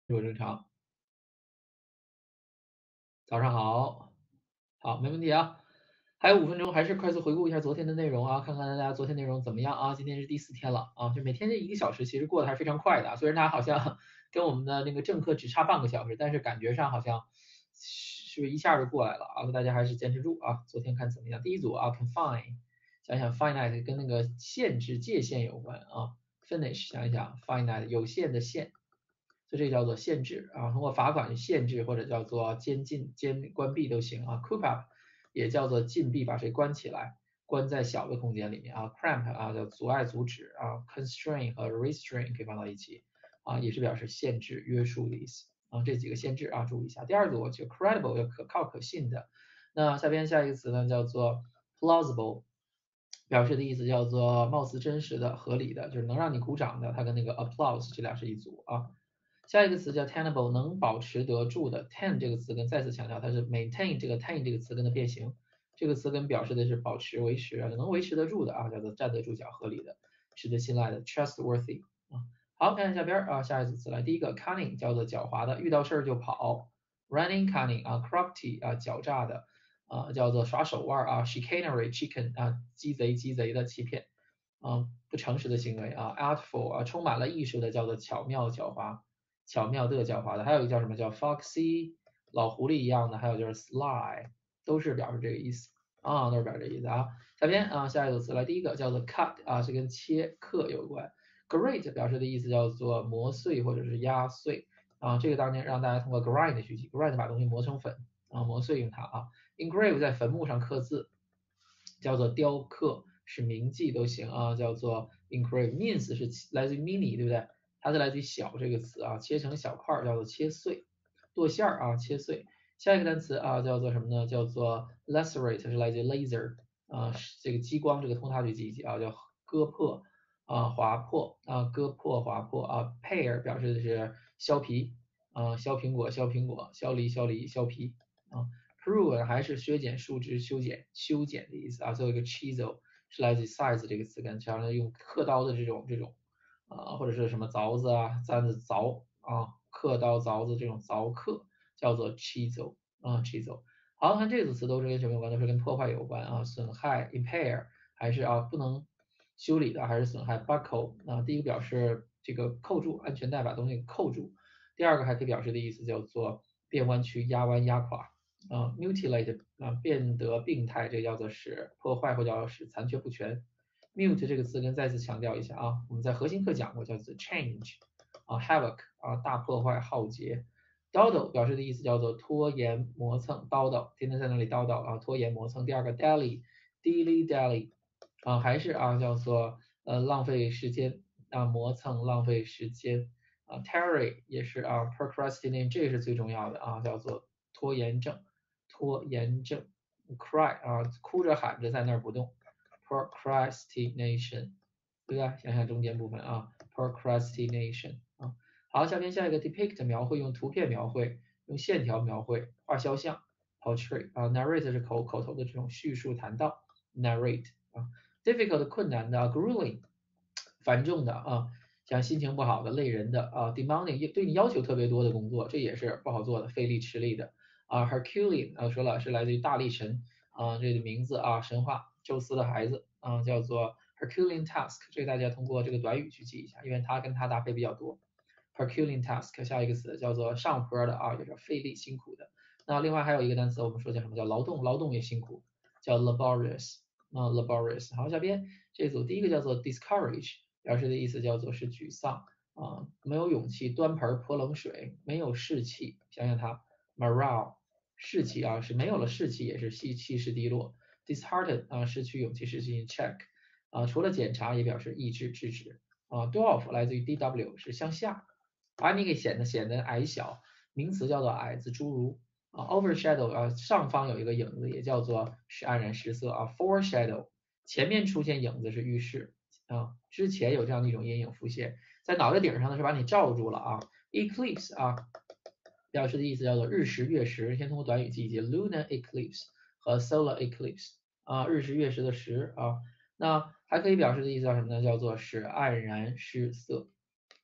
我正常。早上好，好，没问题啊。还有5分钟，还是快速回顾一下昨天的内容啊，看看大家昨天内容怎么样啊？今天是第4天了啊，就每天这1个小时其实过得还是非常快的啊，虽然它好像跟我们的那个正课只差半个小时，但是感觉上好像是不是一下就过来了啊？大家还是坚持住啊。昨天看怎么样？第一组啊，confine，想想 finite 跟那个限制界限有关啊，finish 想一想 finite 有限的限。所以这叫做限制啊，通过罚款限制或者叫做关闭都行啊。coop up 也叫做禁闭，把谁关起来，关在小的空间里面啊。cramp 啊叫阻碍、阻止啊。constrain 和 restrain 可以放到一起啊，也是表示限制、约束的意思啊。这几个限制啊，注意一下。第二组就 credible 要可靠、可信的。那下一个词呢叫做 plausible。表示的意思叫做貌似真实的、合理的，就是能让你鼓掌的，它跟那个 applause 这俩是一组啊。下一个词叫 tenable，能保持得住的。ten 这个词跟再次强调它是 maintain 这个 tain 这个词跟它变形，这个词根表示的是保持、维持，能维持得住的啊，叫做站得住脚、合理的、值得信赖的 trustworthy 啊。好，看下边啊，下一组词来，第一个 cunning 叫做狡猾的，遇到事儿就跑，running cunning 啊 crafty 啊狡诈的啊，叫做耍手腕啊 chicanery chicken 啊鸡贼的欺骗啊不诚实的行为啊 artful 啊充满了艺术的叫做巧妙狡猾。巧妙的狡猾的，还有一个叫什么叫 foxy，老狐狸一样的，还有就是 sly，都是表示这个意思啊，都是表示这个意思啊。下边啊，下一个词来，第一个叫做 cut 啊，是跟切刻有关。grate 表示的意思叫做磨碎或者是压碎啊，这个当年让大家通过 grind 学习，grind 把东西磨成粉啊，磨碎用它啊。engrave 在坟墓上刻字，叫做雕刻，是铭记都行啊，叫做 engrave。mince 是来自于 mini，对不对？它是来自于小这个词啊，切成小块叫做切碎，剁馅啊，切碎。下一个单词啊叫做什么呢？叫做 lacerate，是来自于 laser 啊，这个激光这个通它去记一记啊，叫割破啊，划破啊，割破划破啊。pear 表示的是削皮啊，削苹果、削梨、削皮啊。prune 还是削减树枝、修剪的意思啊。最后一个 chisel 是来自于 size 这个词根，常常用刻刀的这种或者是什么凿子啊、簪子凿啊、刻刀、凿子这种凿刻，叫做 chisel 啊 chisel。好，看这组词都是跟什么有关？都是跟破坏有关啊，损害 impair 还是不能修理的，还是损害 buckle 啊。第一个表示这个扣住安全带把东西扣住，第二个还可以表示的意思叫做变弯曲、压弯、压垮啊。mutilate 啊变得病态，这叫做使破坏或者使残缺不全。mute 这个词根再次强调一下啊，我们在核心课讲过，叫做 change 啊 havoc 啊大破坏浩劫。dawdle 表示的意思叫做拖延磨蹭叨叨，天天在那里叨叨啊拖延磨蹭。第二个 dilly dally 啊还是叫做浪费时间啊磨蹭浪费时间啊 tarry 也是procrastinate 这个是最重要的啊叫做拖延症 cry 哭着喊着在那儿不动。procrastination，对吧？想想中间部分啊，procrastination 啊。好，下一个 depict 描绘，用图片描绘，用线条描绘，画肖像，portray narrate 是口头的这种叙述谈到，narrate difficult 困难的grueling 繁重的像心情不好的、累人的demanding 对你要求特别多的工作，这也是不好做的、费力吃力的Herculean 说了是来自于大力神这个名字神话宙斯的孩子叫做 Herculean task，这个大家通过这个短语去记一下，因为它跟它搭配比较多。Herculean task 下一个词叫做上坡的也叫费力辛苦的。那另外还有一个单词我们说叫什么叫劳动，劳动也辛苦，叫 laborious laborious。好，下边这组第一个叫做 discourage，表示的意思叫做是沮丧没有勇气，端盆泼冷水，没有士气。想想它 morale 士气是没有了士气，也是气势低落。disheartened 失去勇气，失去 check 除了检查也表示抑制制止dwarf 来自于 dw 是向下，把你给显得矮小，名词叫做矮子侏儒overshadow 上方有一个影子，也叫做是黯然失色foreshadow 前面出现影子是预示之前有这样的一种阴影浮现，在脑袋顶上呢是把你罩住了eclipse 表示的意思叫做日食月食，先通过短语记一记 lunar eclipse 和 solar eclipse 日食月食的食那还可以表示的意思叫什么呢？叫做使黯然失色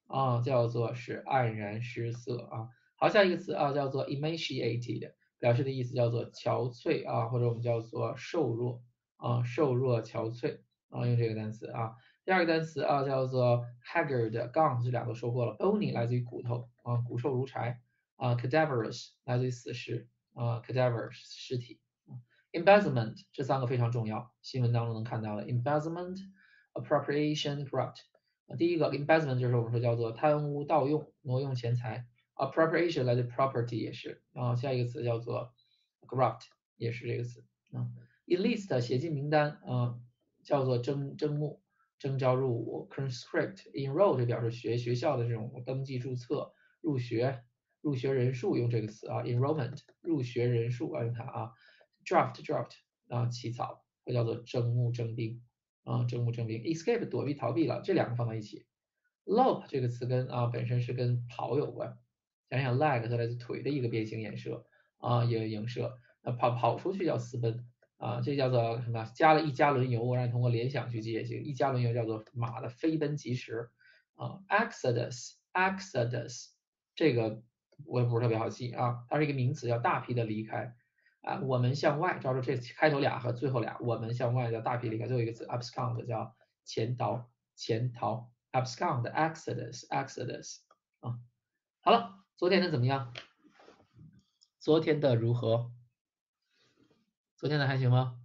啊，叫做是黯然失色啊。好，下一个词啊叫做 emaciated，表示的意思叫做憔悴啊，或者我们叫做瘦弱啊，瘦弱憔悴啊，用这个单词啊。第二个单词啊叫做 haggard，刚这两个说过了。bony 来自于骨头啊，骨瘦如柴啊。cadaverous 来自于死尸啊，cadaver 尸体。embezzlement 这三个非常重要，新闻当中能看到的 embezzlement、appropriation、corrupt。第一个 embezzlement 就是我们说叫做贪污盗用、挪用钱财，appropriation 来自 property 也是啊，下一个词叫做 corrupt 也是这个词啊。enlist 写进名单啊，叫做征募、征召入伍。conscript enroll 这表示学校的这种登记注册、入学人数用这个词啊 enrollment 入学人数啊用它啊。draft 啊起草或叫做征募征兵啊征募征兵。escape 躲避逃避了，这两个放到一起。lope 这个词根啊本身是跟跑有关，想想 leg 它来自腿的一个变形演射啊也影射，那跑出去叫私奔啊，这叫做什么？加了一加仑油，我让你通过联想去记也行。一加仑油叫做马的飞奔疾驰啊。exodus 这个我也不是特别好记啊，它是一个名词，叫大批的离开。啊，我们向外，照着这开头俩和最后俩，我们向外叫大批离开。最后一个词 abscond 叫潜逃 abscond exodus 啊。好了，昨天的怎么样？昨天的如何？昨天的还行吗？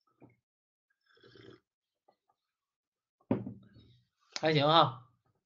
还行啊，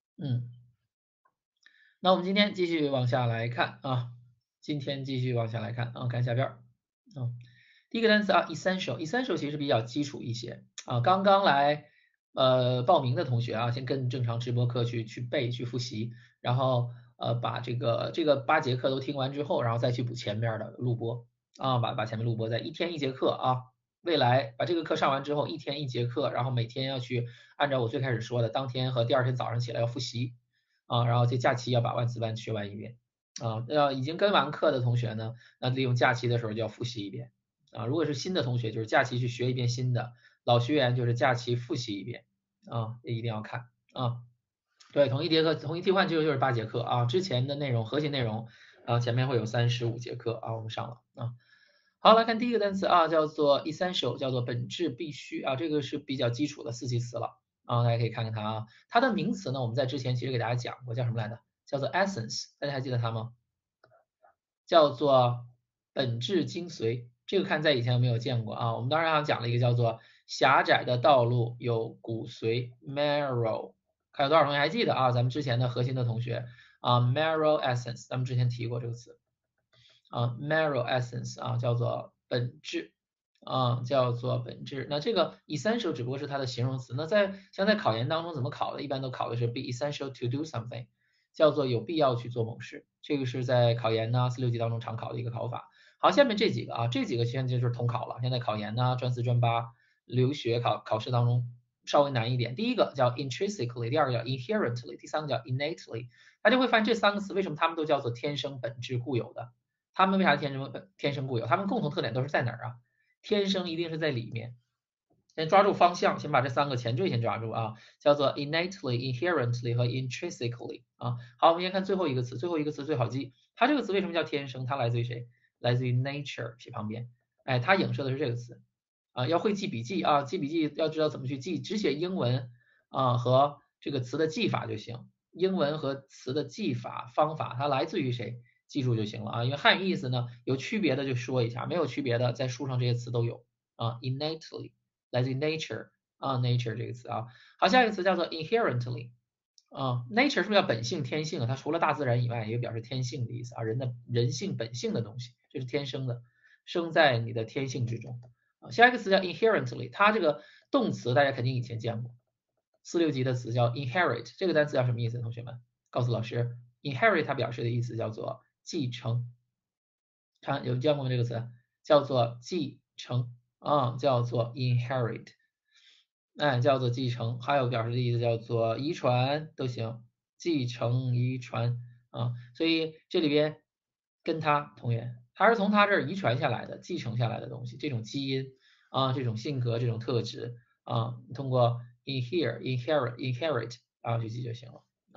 那我们今天继续往下来看啊，今天继续往下来看啊，看下边啊。第一个单词啊 essential 其实比较基础一些啊，刚刚来报名的同学啊，先跟正常直播课去背去复习，然后把这个8节课都听完之后，然后再去补前面的录播啊，把前面录播在一天一节课啊，未来把这个课上完之后，一天一节课，然后每天要去按照我最开始说的，当天和第二天早上起来要复习啊，然后这假期要把万词班学完一遍啊，已经跟完课的同学呢，那利用假期的时候就要复习一遍。啊，如果是新的同学，就是假期去学一遍新的；老学员就是假期复习一遍啊，也一定要看啊。对，同一节课，同一替换就是8节课啊。之前的内容，核心内容啊，前面会有35节课啊，我们上了啊。好，来看第一个单词啊，叫做 essential，叫做本质必须啊，这个是比较基础的4级词了啊，大家可以看看它啊。它的名词呢，我们在之前其实给大家讲过，叫什么来着？叫做 essence，大家还记得它吗？叫做本质精髓，这个看在以前有没有见过啊？我们当时还讲了一个叫做狭窄的道路有骨髓 marrow，看有多少同学还记得啊？咱们之前的核心的同学啊 marrow essence，咱们之前提过这个词啊 marrow essence 啊叫做本质啊叫做本质。那这个 essential 只不过是它的形容词。那像在考研当中怎么考的？一般都考的是 be essential to do something。叫做有必要去做某事，这个是在考研呢4、6级当中常考的一个考法。好，下面这几个啊，这几个现在就是统考了，现在考研呢专4、专8留学考试当中稍微难一点。第一个叫 intrinsically，第二个叫 inherently，第三个叫 innately。大家会发现这3个词为什么它们都叫做天生、本质、固有的？它们为啥天生固有？它们共同特点都是在哪儿啊？天生一定是在里面。先抓住方向，先把这3个前缀先抓住啊，叫做 innately、inherently 和 intrinsically 啊。好，我们先看最后一个词，最后一个词最好记，它这个词为什么叫天生？它来自于谁？来自于 nature，写旁边，哎，它影射的是这个词啊，要会记笔记啊，记笔记要知道怎么去记，只写英文啊和这个词的记法就行，英文和词的记法方法，它来自于谁？记住就行了啊，因为汉语意思呢有区别的就说一下，没有区别的在书上这些词都有啊 ，innately。来自于 nature 啊，nature 这个词啊。好，下一个词叫做 inherently 啊，nature 是不是叫本性、天性啊？它除了大自然以外，也表示天性的意思啊，人性本性的东西，这是天生的，生在你的天性之中啊。下一个词叫 inherently，它这个动词大家肯定以前见过，4、6级的词叫 inherit，这个单词叫什么意思？同学们告诉老师，inherit 它表示的意思叫做继承，看有见过吗？这个词叫做继承。啊，叫做 inherit，哎，叫做继承，还有表示的意思叫做遗传都行，继承遗传啊，所以这里边跟他同源，他是从他这儿遗传下来的，继承下来的东西，这种基因啊，这种性格，这种特质啊，通过 inherit 啊去记就行了啊。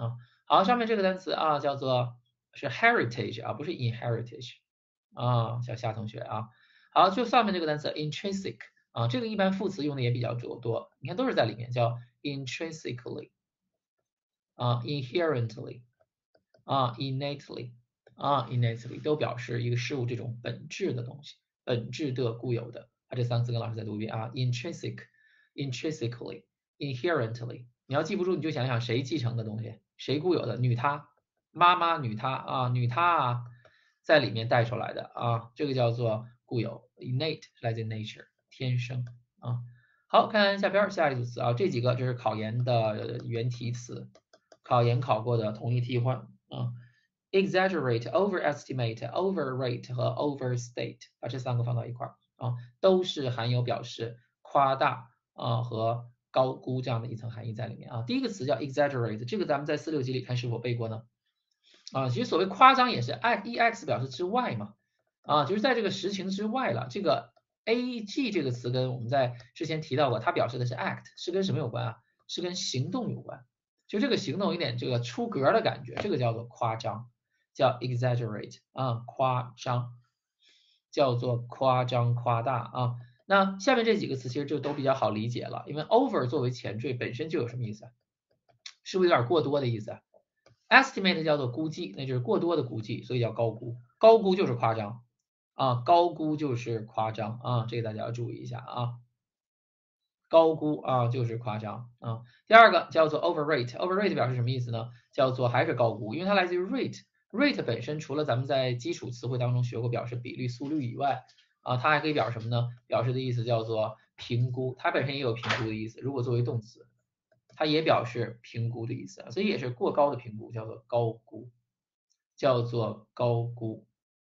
好，上面这个单词啊叫做是 heritage 啊，不是 inheritage 啊，小夏同学啊。好，就上面这个单词 intrinsic 啊，这个一般副词用的也比较多，你看都是在里面，叫 intrinsically 啊，inherently 啊，innately 啊，innately 都表示一个事物这种本质的东西，本质的固有的。啊，这三个词跟老师再读一遍啊，intrinsically，inherently。你要记不住，你就想想谁继承的东西，谁固有的，女她，妈妈女她啊，女她啊，在里面带出来的啊，这个叫做固有 ，innate 来自 nature 天生啊。好，看下边下一组词啊，这几个就是考研的原题词，考研考过的统一替换啊。exaggerate、overestimate、overrate 和 overstate，把这三个放到一块儿啊，都是含有表示夸大啊和高估这样的一层含义在里面啊。第一个词叫 exaggerate，这个咱们在4、6级里看是否背过呢？啊，其实所谓夸张也是 ex 表示之外嘛，啊，就是在这个实情之外了。这个 ag 这个词跟我们在之前提到过，它表示的是 act，是跟什么有关啊？是跟行动有关。就这个行动有点这个出格的感觉，这个叫做夸张，叫 exaggerate 啊，夸张，叫做夸张夸大啊。那下面这几个词其实就都比较好理解了，因为 over 作为前缀本身就有什么意思啊？是不是有点过多的意思啊？estimate 叫做估计，那就是过多的估计，所以叫高估。高估就是夸张啊，高估就是夸张啊，这个大家要注意一下啊。高估啊就是夸张啊。第二个叫做 overrate，overrate 表示什么意思呢？叫做还是高估，因为它来自于 rate，rate 本身除了咱们在基础词汇当中学过表示比率、速率以外啊，它还可以表示什么呢？表示的意思叫做评估，它本身也有评估的意思。如果作为动词，它也表示评估的意思，所以也是过高的评估，叫做高估，叫做高估。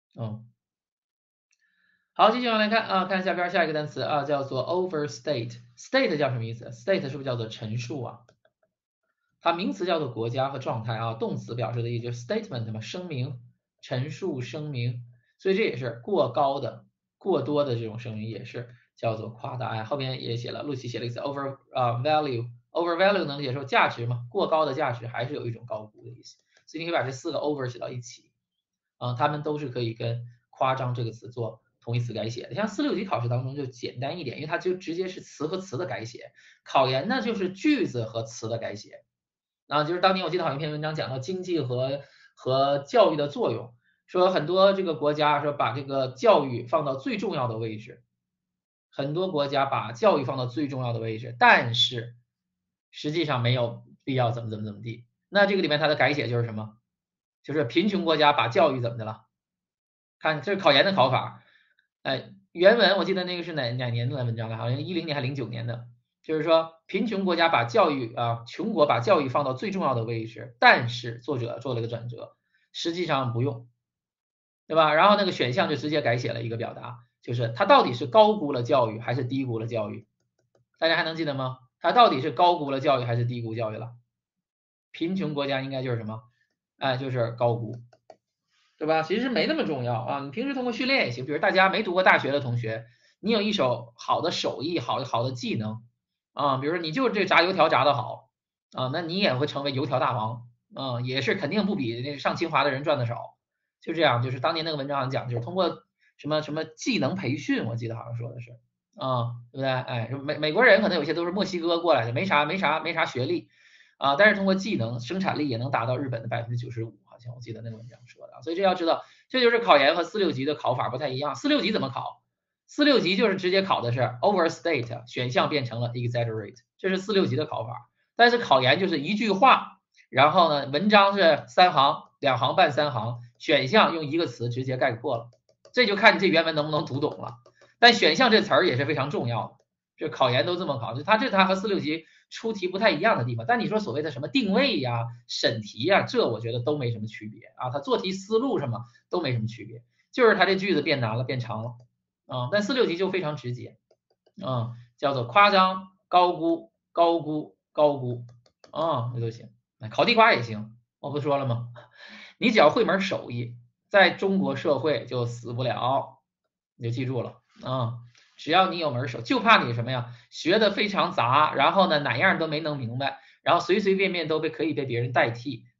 好，继续往来看啊，看下边下一个单词啊，叫做 overstate。state 叫什么意思 ？state 是不是叫做陈述啊？它名词叫做国家和状态啊，动词表示的意思就是 statement 嘛，声明、陈述、声明，所以这也是过高的、过多的这种声明，也是叫做夸大。哎，后边也写了，陆琪写了一个词 over value，overvalue 能解说价值嘛，过高的价值还是有一种高估的意思，所以你可以把这4个 over 写到一起啊，它们都是可以跟夸张这个词做同义词改写的。像4、6级考试当中就简单一点，因为它就直接是词和词的改写，考研呢就是句子和词的改写。啊，就是当年我记得好像一篇文章讲到经济和教育的作用，说很多这个国家说把这个教育放到最重要的位置，很多国家把教育放到最重要的位置，但是实际上没有必要怎么地。那这个里面它的改写就是什么？就是贫穷国家把教育怎么的了？看这是考研的考法，原文我记得那个是哪年的文章了？好像10年还09年的。就是说，贫穷国家把教育啊，穷国把教育放到最重要的位置，但是作者做了个转折，实际上不用，对吧？然后那个选项就直接改写了一个表达，就是他到底是高估了教育还是低估了教育？大家还能记得吗？他到底是高估了教育还是低估教育了？贫穷国家应该就是什么？就是高估，对吧？其实没那么重要啊，你平时通过训练也行，比如大家没读过大学的同学，你有一手好的手艺，好的技能。啊，比如说你就是这炸油条炸得好啊，那你也会成为油条大王啊，也是肯定不比那上清华的人赚的少。就这样，就是当年那个文章上讲，就是通过什么技能培训，我记得好像说的是啊，对不对？哎，美国人可能有些都是墨西哥过来的，没啥学历啊，但是通过技能生产力也能达到日本的95%，好像我记得那个文章说的。所以这要知道，这就是考研和4、6级的考法不太一样。4、6级怎么考？4、6级就是直接考的是 overstate， 选项变成了 exaggerate， 这是4、6级的考法。但是考研就是一句话，然后呢，文章是3行、2行半、3行，选项用一个词直接概括了，这就看你这原文能不能读懂了。但选项这词儿也是非常重要的，这考研都这么考，它和4、6级出题不太一样的地方。但你说所谓的什么定位呀、审题呀，这我觉得都没什么区别啊，它做题思路什么都没什么区别，就是它这句子变难了、变长了。但4、6级就非常直接，叫做夸张、高估、高估、高估，这都行。烤地瓜也行，我不说了吗？你只要会门手艺，在中国社会就死不了，你就记住了只要你有门手，就怕你什么呀？学的非常杂，然后呢哪样都没弄明白，然后随随便便都可以被别人代替，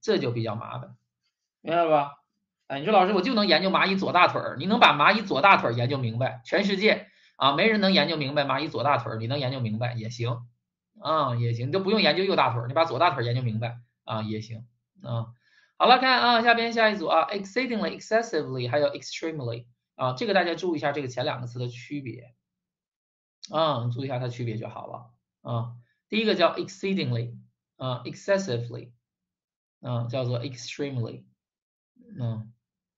这就比较麻烦，明白吧？哎，你说老师我就能研究蚂蚁左大腿儿，你能把蚂蚁左大腿儿研究明白，全世界啊没人能研究明白蚂蚁左大腿儿，你能研究明白也行啊也行，你都不用研究右大腿儿，你把左大腿儿研究明白啊也行啊。好了，看啊下一组啊 ，exceedingly、excessively 还有 extremely 啊，这个大家注意一下这个前两个词的区别啊，注意一下它区别就好了啊。第一个叫 exceedingly 啊，excessively 啊，叫做 extremely 嗯。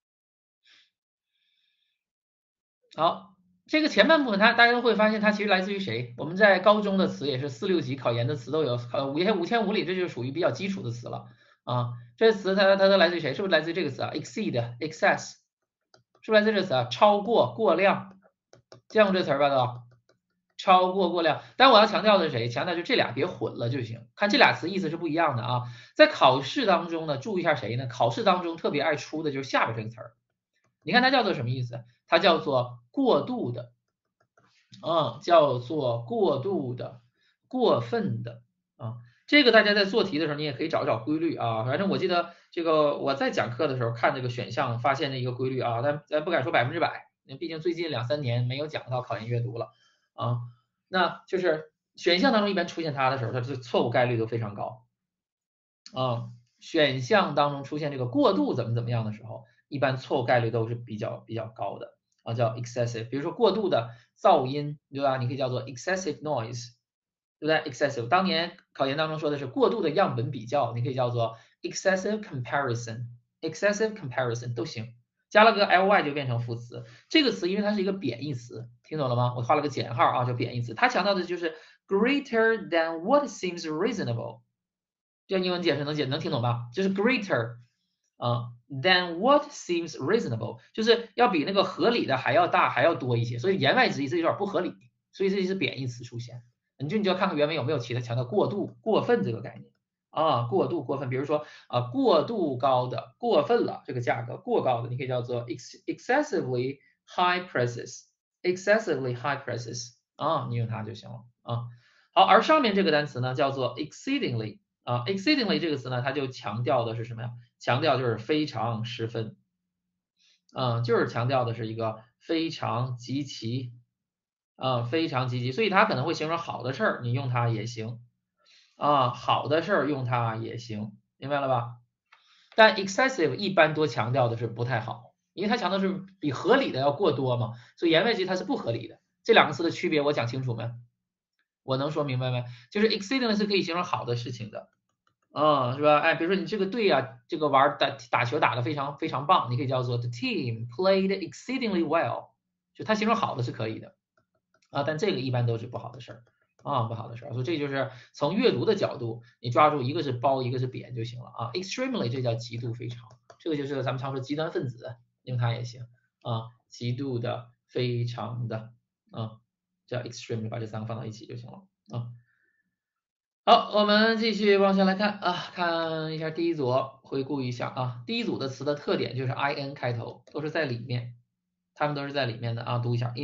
好，这个前半部分大家都会发现它其实来自于谁？我们在高中的词也是4、6级考研的词都有，5000-5000里这就属于比较基础的词了啊。这词它都来自于谁？是不是来自于这个词啊？exceed、excess，是不是来自这个词啊？超过、过量，见过这词儿吧都？超过、过量。但我要强调的是谁？强调就这俩别混了就行。看这俩词意思是不一样的啊。在考试当中呢，注意一下谁呢？考试当中特别爱出的就是下边这个词儿。你看它叫做什么意思？它叫做过度的，叫做过度的、过分的啊。这个大家在做题的时候，你也可以找找规律啊。反正我记得这个我在讲课的时候看这个选项，发现的一个规律啊，但咱不敢说100%，毕竟最近2、3年没有讲到考研阅读了啊。那就是选项当中一般出现它的时候，它的错误概率都非常高啊。选项当中出现这个过度怎么样的时候，一般错误概率都是比较高的啊，叫 excessive。比如说过度的噪音，对吧？你可以叫做 excessive noise，对不对？excessive。当年考研当中说的是过度的样本比较，你可以叫做 excessive comparison，excessive comparison 都行。加了个 ly 就变成副词。这个词因为它是一个贬义词，听懂了吗？我画了个减号啊，叫贬义词。它强调的就是 greater than what seems reasonable。这英文解释能听懂吧？就是 greater than what seems reasonable，就是要比那个合理的还要大还要多一些，所以言外之意这有点不合理，所以这是贬义词出现。你就要看看原文有没有其他强调过度、过分这个概念啊，过度、过分，比如说过度高的、过分了这个价格过高的，你可以叫做 excessively high prices，excessively high prices 啊，你用它就行了啊。好，而上面这个单词呢叫做 exceedingly。exceedingly 这个词呢，它就强调的是什么呀？强调就是非常十分，就是强调的是一个非常极其，非常积极，所以它可能会形容好的事儿，你用它也行，好的事儿用它也行，明白了吧？但 excessive 一般多强调的是不太好，因为它强调是比合理的要过多嘛，所以言外之意它是不合理的。这两个词的区别我讲清楚没？我能说明白没？就是 exceedingly 是可以形容好的事情的。是吧？哎，比如说你这个队啊，这个打球打得非常棒，你可以叫做 the team played exceedingly well，就它形容好的是可以的啊，但这个一般都是不好的事儿不好的事儿。所以这就是从阅读的角度，你抓住一个是褒，一个是贬就行了啊。extremely 这叫极度非常，这个就是咱们常说极端分子，用它也行极度的、非常的叫 extremely，把这3个放到一起就行了啊。好，我们继续往下来看看一下第一组，回顾一下第一组的词的特点就是 in 开头，都是在里面，它们都是在里面的读一下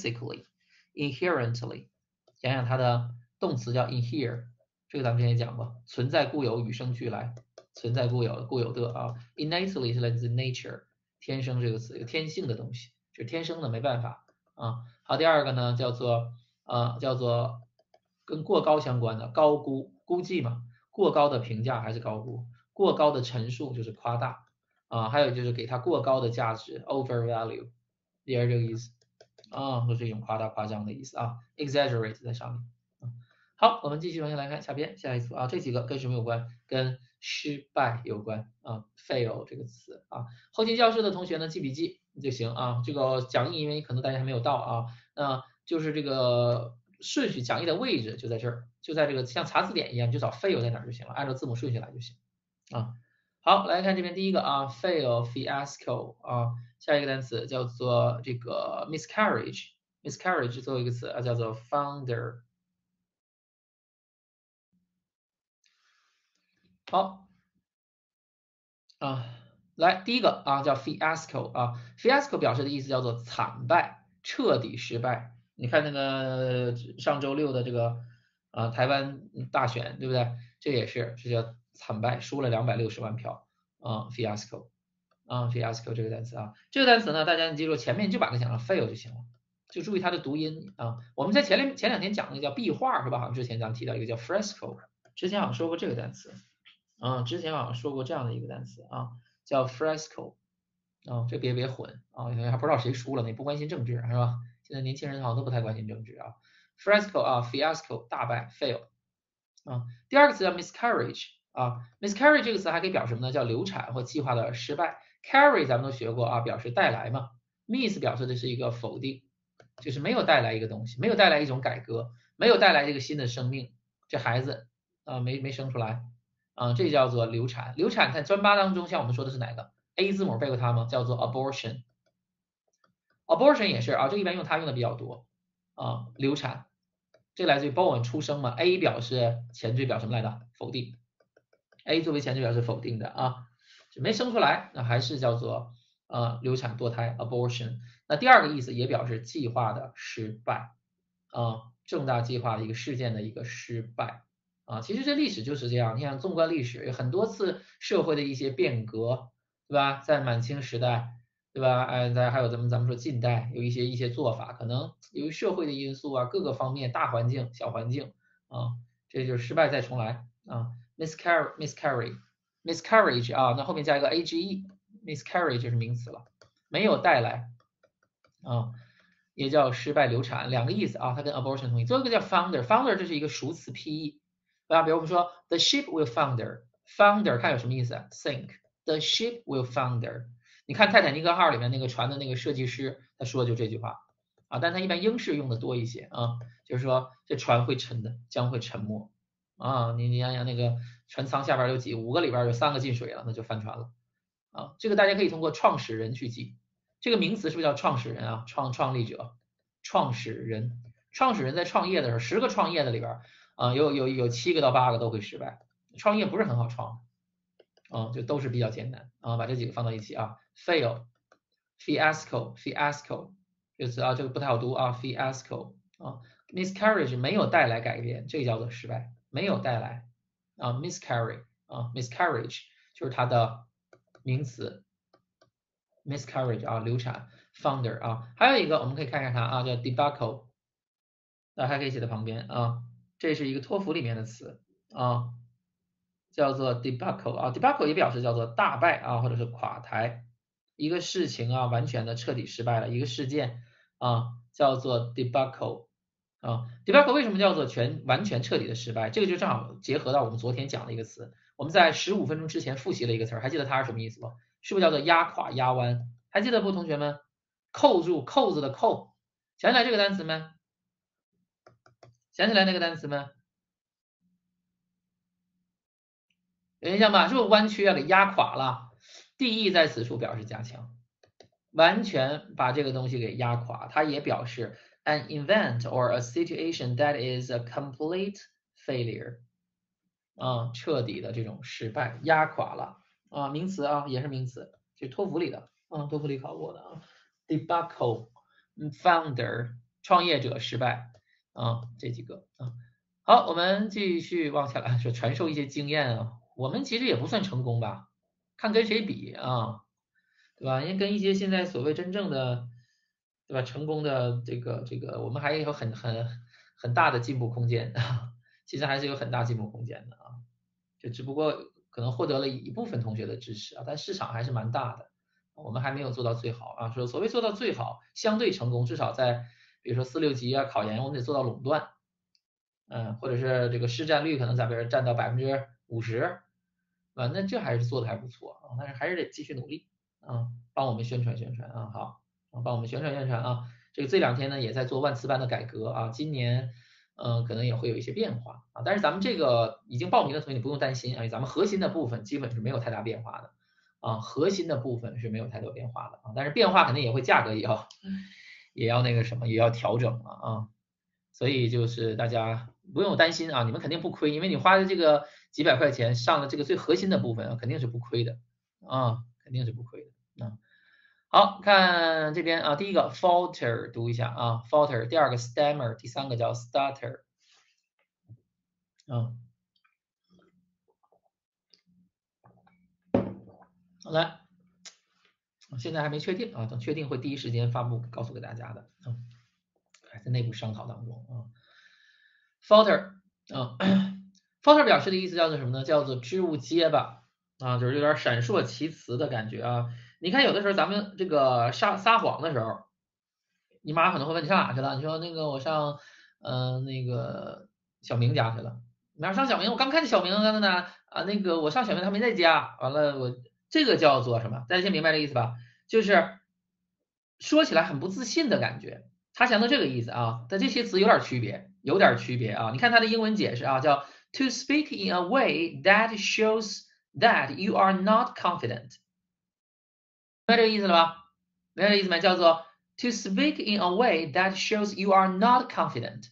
intrinsically、inherently，想想它的动词叫 inhere，这个咱们之前也讲过，存在固有，与生俱来，存在固有的innately 是来自 nature， 天生这个词，一个天性的东西，就是天生的，没办法好，第二个呢叫做跟过高相关的高估估计嘛，过高的评价还是高估，过高的陈述就是夸大还有就是给它过高的价值 overvalue， 也是这个意思都是一种夸大夸张的意思exaggerate 在上面好，我们继续往下来看下一组这几个跟什么有关？跟失败有关fail 这个词后勤教室的同学呢记笔记就行这个讲义因为可能大家还没有到那就是这个顺序讲义的位置就在这儿，就在这个像查字典一样，就找 fail 在哪儿就行了，按照字母顺序来就行好，来看这边第一个fail fiasco 下一个单词叫做这个 miscarriage 最后一个词叫做 founder。好来第一个叫 fiasco，fiasco 表示的意思叫做惨败、彻底失败。你看那个上周6的这个台湾大选，对不对？这也是叫惨败，输了260万票，fiasco。fiasco 这个单词啊，这个单词呢，大家你记住前面就把它想成 fail 就行了，就注意它的读音啊。我们在前2天讲那个叫壁画是吧？好像之前咱们提到一个叫 fresco， 之前好像说过这个单词之前好像说过这样的一个单词叫 fresco 这别混还不知道谁输了，你不关心政治是吧？现在年轻人好像都不太关心政治fresco fiasco 大败 fail 第二个词叫 miscarriage miscarriage 这个词还可以表示什么呢？叫流产或计划的失败。carry 咱们都学过表示带来嘛。miss 表示的是一个否定，就是没有带来一个东西，没有带来一种改革，没有带来这个新的生命，这孩子没生出来这叫做流产。流产在专八当中，像我们说的是哪个 A 字母背过它吗？叫做 abortion。abortion 也是这个一般用它用的比较多流产。这来自于 born 出生嘛 ，A 表示前缀表什么来的？否定。A 作为前缀表示否定的就没生出来，那还是叫做流产堕胎 abortion。那第二个意思也表示计划的失败重大计划的一个事件的一个失败其实这历史就是这样，你看纵观历史，有很多次社会的一些变革，对吧？在满清时代，对吧？还有咱们说近代有一些做法，可能由于社会的因素各个方面大环境、小环境这就是失败再重来miscarriage 那后面加一个 age，miscarriage 就是名词了，没有带来也叫失败流产，两个意思它跟 abortion 同义。最后一个叫 founder 这是一个熟词 PE， 比如我们说 the ship will founder 看有什么意思sink the ship will founder。你看泰坦尼克号里面那个船的那个设计师，他说的就这句话但他一般英式用的多一些就是说这船会沉的，将会沉没你想想那个船舱下边有5个里边有3个进水了，那就翻船了这个大家可以通过创始人去记，这个名词是不是叫创始人创立者，创始人在创业的时候，10个创业的里边有7个到8个都会失败，创业不是很好创就都是比较简单把这几个放到一起fail fiasco 这个词这个不太好读fiasco miscarriage 没有带来改变，这个叫做失败，没有带来miscarriage就是它的名词 miscarriage 流产 founder 还有一个我们可以看一下它叫 debacle， 还可以写在旁边这是一个托福里面的词叫做 debacle debacle 也表示叫做大败或者是垮台，一个事情完全的彻底失败了，一个事件叫做 debacle debacle 为什么叫做完全彻底的失败？这个就正好结合到我们昨天讲的一个词，我们在15分钟之前复习了一个词，还记得它是什么意思吗？是不是叫做压垮压弯？还记得不，同学们？扣住扣子的扣，想起来这个单词没？想起来那个单词没？有印象吧？是不是弯曲给压垮了？地义在此处表示加强，完全把这个东西给压垮，它也表示 an event or a situation that is a complete failure 彻底的这种失败，压垮了名词也是名词，这托福里的托福里考过的debacle founder 创业者失败这几个好，我们继续往下来说，传授一些经验我们其实也不算成功吧，看跟谁比对吧？因为跟一些现在所谓真正的，对吧？成功的这个，我们还有很大的进步空间其实还是有很大进步空间的就只不过可能获得了一部分同学的支持但市场还是蛮大的，我们还没有做到最好说所谓做到最好，相对成功，至少在比如说4、6级考研，我们得做到垄断，或者是这个市占率可能在边占到50%，那这还是做的还不错但是还是得继续努力帮我们宣传宣传好，帮我们宣传宣传这个这2天呢也在做万词班的改革今年可能也会有一些变化但是咱们这个已经报名的同学你不用担心咱们核心的部分基本是没有太大变化的核心的部分是没有太多变化的但是变化肯定也会价格也要那个什么，也要调整所以就是大家不用担心你们肯定不亏，因为你花的这个几百块钱上了这个最核心的部分肯定是不亏的肯定是不亏的好，看这边第一个 falter 读一下falter， 第二个 stammer， 第3个叫 stutter 来，现在还没确定啊，等确定会第一时间发布告诉给大家的，还在内部商讨当中啊。falter falter 表示的意思叫做什么呢？叫做支吾结巴啊，就是有点闪烁其词的感觉啊。你看有的时候咱们这个撒谎的时候，你妈可能会问你上哪去了？你说那个我上那个小明家去了。你要上小明，我刚看见小明刚才呢啊，那个我上小明他没在家，完了我这个叫做什么？大家先明白这意思吧？就是说起来很不自信的感觉，他想到这个意思啊。但这些词有点区别，有点区别啊。你看它的英文解释啊，叫 to speak in a way that shows that you are not confident，明白这个意思了吧？明白这个意思没？叫做 to speak in a way that shows you are not confident。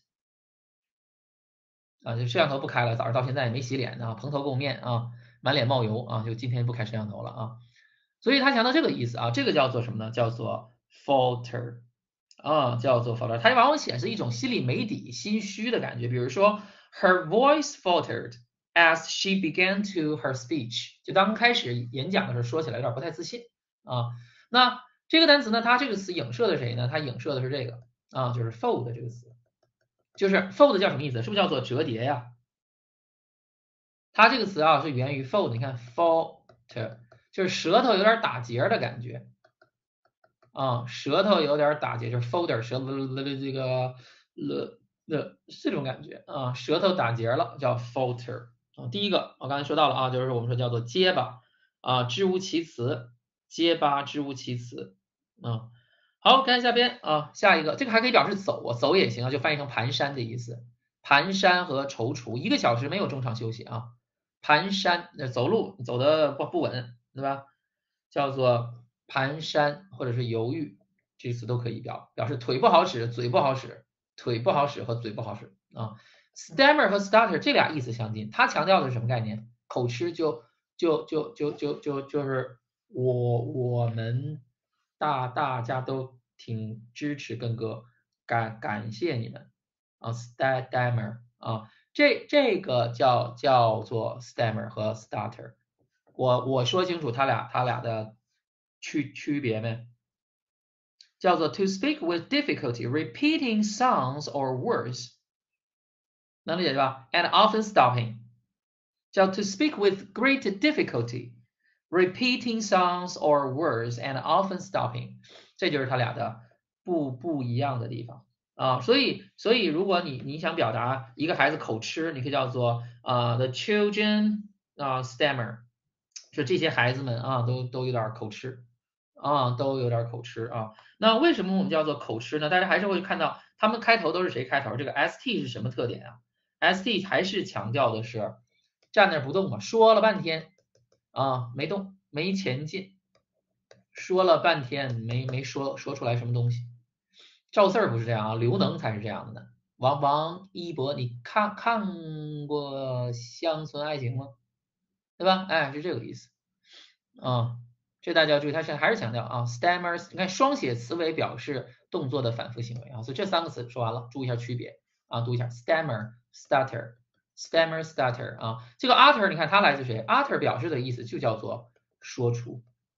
啊，这摄像头不开了，早上到现在也没洗脸呢，蓬头垢面啊，满脸冒油啊，就今天不开摄像头了啊。所以他强调这个意思啊，这个叫做什么呢？叫做 falter 啊，叫做 falter，它往往显示一种心里没底、心虚的感觉。比如说 her voice faltered as she began to her speech，就当开始演讲的时候说起来有点不太自信啊。那这个单词呢，它这个词影射的谁呢？它影射的是这个啊，就是 fold 这个词。就是 fold 叫什么意思？是不是叫做折叠呀？它这个词啊是源于 fold，你看 falter 就是舌头有点打结的感觉啊，舌头有点打结，就是 folder 舌这个这种感觉啊，舌头打结了叫 falter 啊。第一个我刚才说到了啊，就是我们说叫做结巴啊，支吾其词，结巴支吾其词啊。好，看下边啊，下一个这个还可以表示走啊，走也行啊，就翻译成蹒跚的意思。蹒跚和踌躇，1个小时没有中场休息啊。蹒跚，走路走的不稳，对吧？叫做蹒跚或者是犹豫，这个词都可以表示腿不好使，嘴不好使，腿不好使和嘴不好使啊。stammer 和 stutter 这俩意思相近，它强调的是什么概念？口吃就是我们大家都挺支持根哥，感谢你们啊，stammer 啊，这个叫做 stammer 和 stutter，我说清楚它俩的区别没？叫做 to speak with difficulty, repeating sounds or words，能理解对吧？And often stopping，叫 to speak with great difficulty, repeating sounds or words and often stopping，这就是它俩的不一样的地方啊。所以如果你想表达一个孩子口吃，你可以叫做the children stammer，就这些孩子们啊都有点口吃啊，都有点口吃啊。那为什么我们叫做口吃呢？大家还是会看到他们开头都是谁开头？这个 st 是什么特点啊？st 还是强调的是站那不动嘛，说了半天啊没动，没前进，说了半天没说出来什么东西。赵四儿不是这样啊，刘能才是这样的呢。王一博，你看过乡村爱情吗？对吧？哎，是这个意思啊。这大家要注意，他现在还是强调啊，stammers，你看双写词尾表示动作的反复行为啊，所以这3个词说完了，注意一下区别啊，读一下 stammer、stutter。stammer stutter 啊，这个 utter 你看它来自谁 ？utter 表示的意思就叫做说出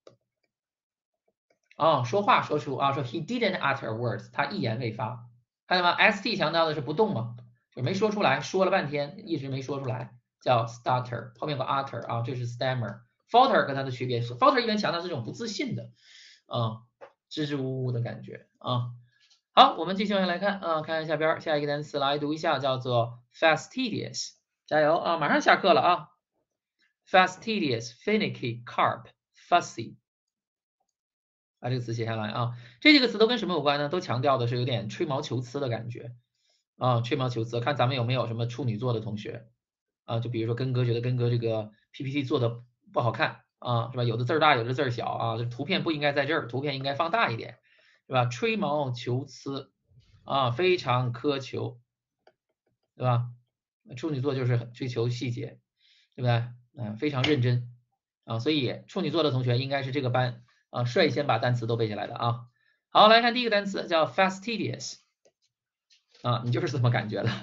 啊，说话说出啊，说 he didn't utter words，他一言未发，看见吗？st 强调的是不动嘛，就没说出来，说了半天一直没说出来，叫 stutter，后面有个 utter 啊，这是 stammer。falter 跟它的区别是 falter 一般强调这种不自信的啊，支支吾吾的感觉啊。好，我们继续往下来看啊，看下边下一个单词来读一下，叫做 fastidious，加油啊，马上下课了啊。fastidious, finicky, carp, fussy。把这个词写下来啊，这几个词都跟什么有关呢？都强调的是有点吹毛求疵的感觉啊，吹毛求疵。看咱们有没有什么处女座的同学啊？就比如说根哥觉得根哥这个 PPT 做的不好看啊，是吧？有的字儿大，有的字儿小啊，这图片不应该在这儿，图片应该放大一点，是吧？吹毛求疵啊，非常苛求，对吧？处女座就是很追求细节，对不对？非常认真啊，所以处女座的同学应该是这个班啊率先把单词都背下来的啊。好，来看第一个单词叫 fastidious 啊，你就是这么感觉的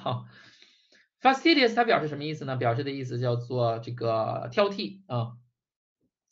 哈。fastidious 它表示什么意思呢？表示的意思叫做这个挑剔啊。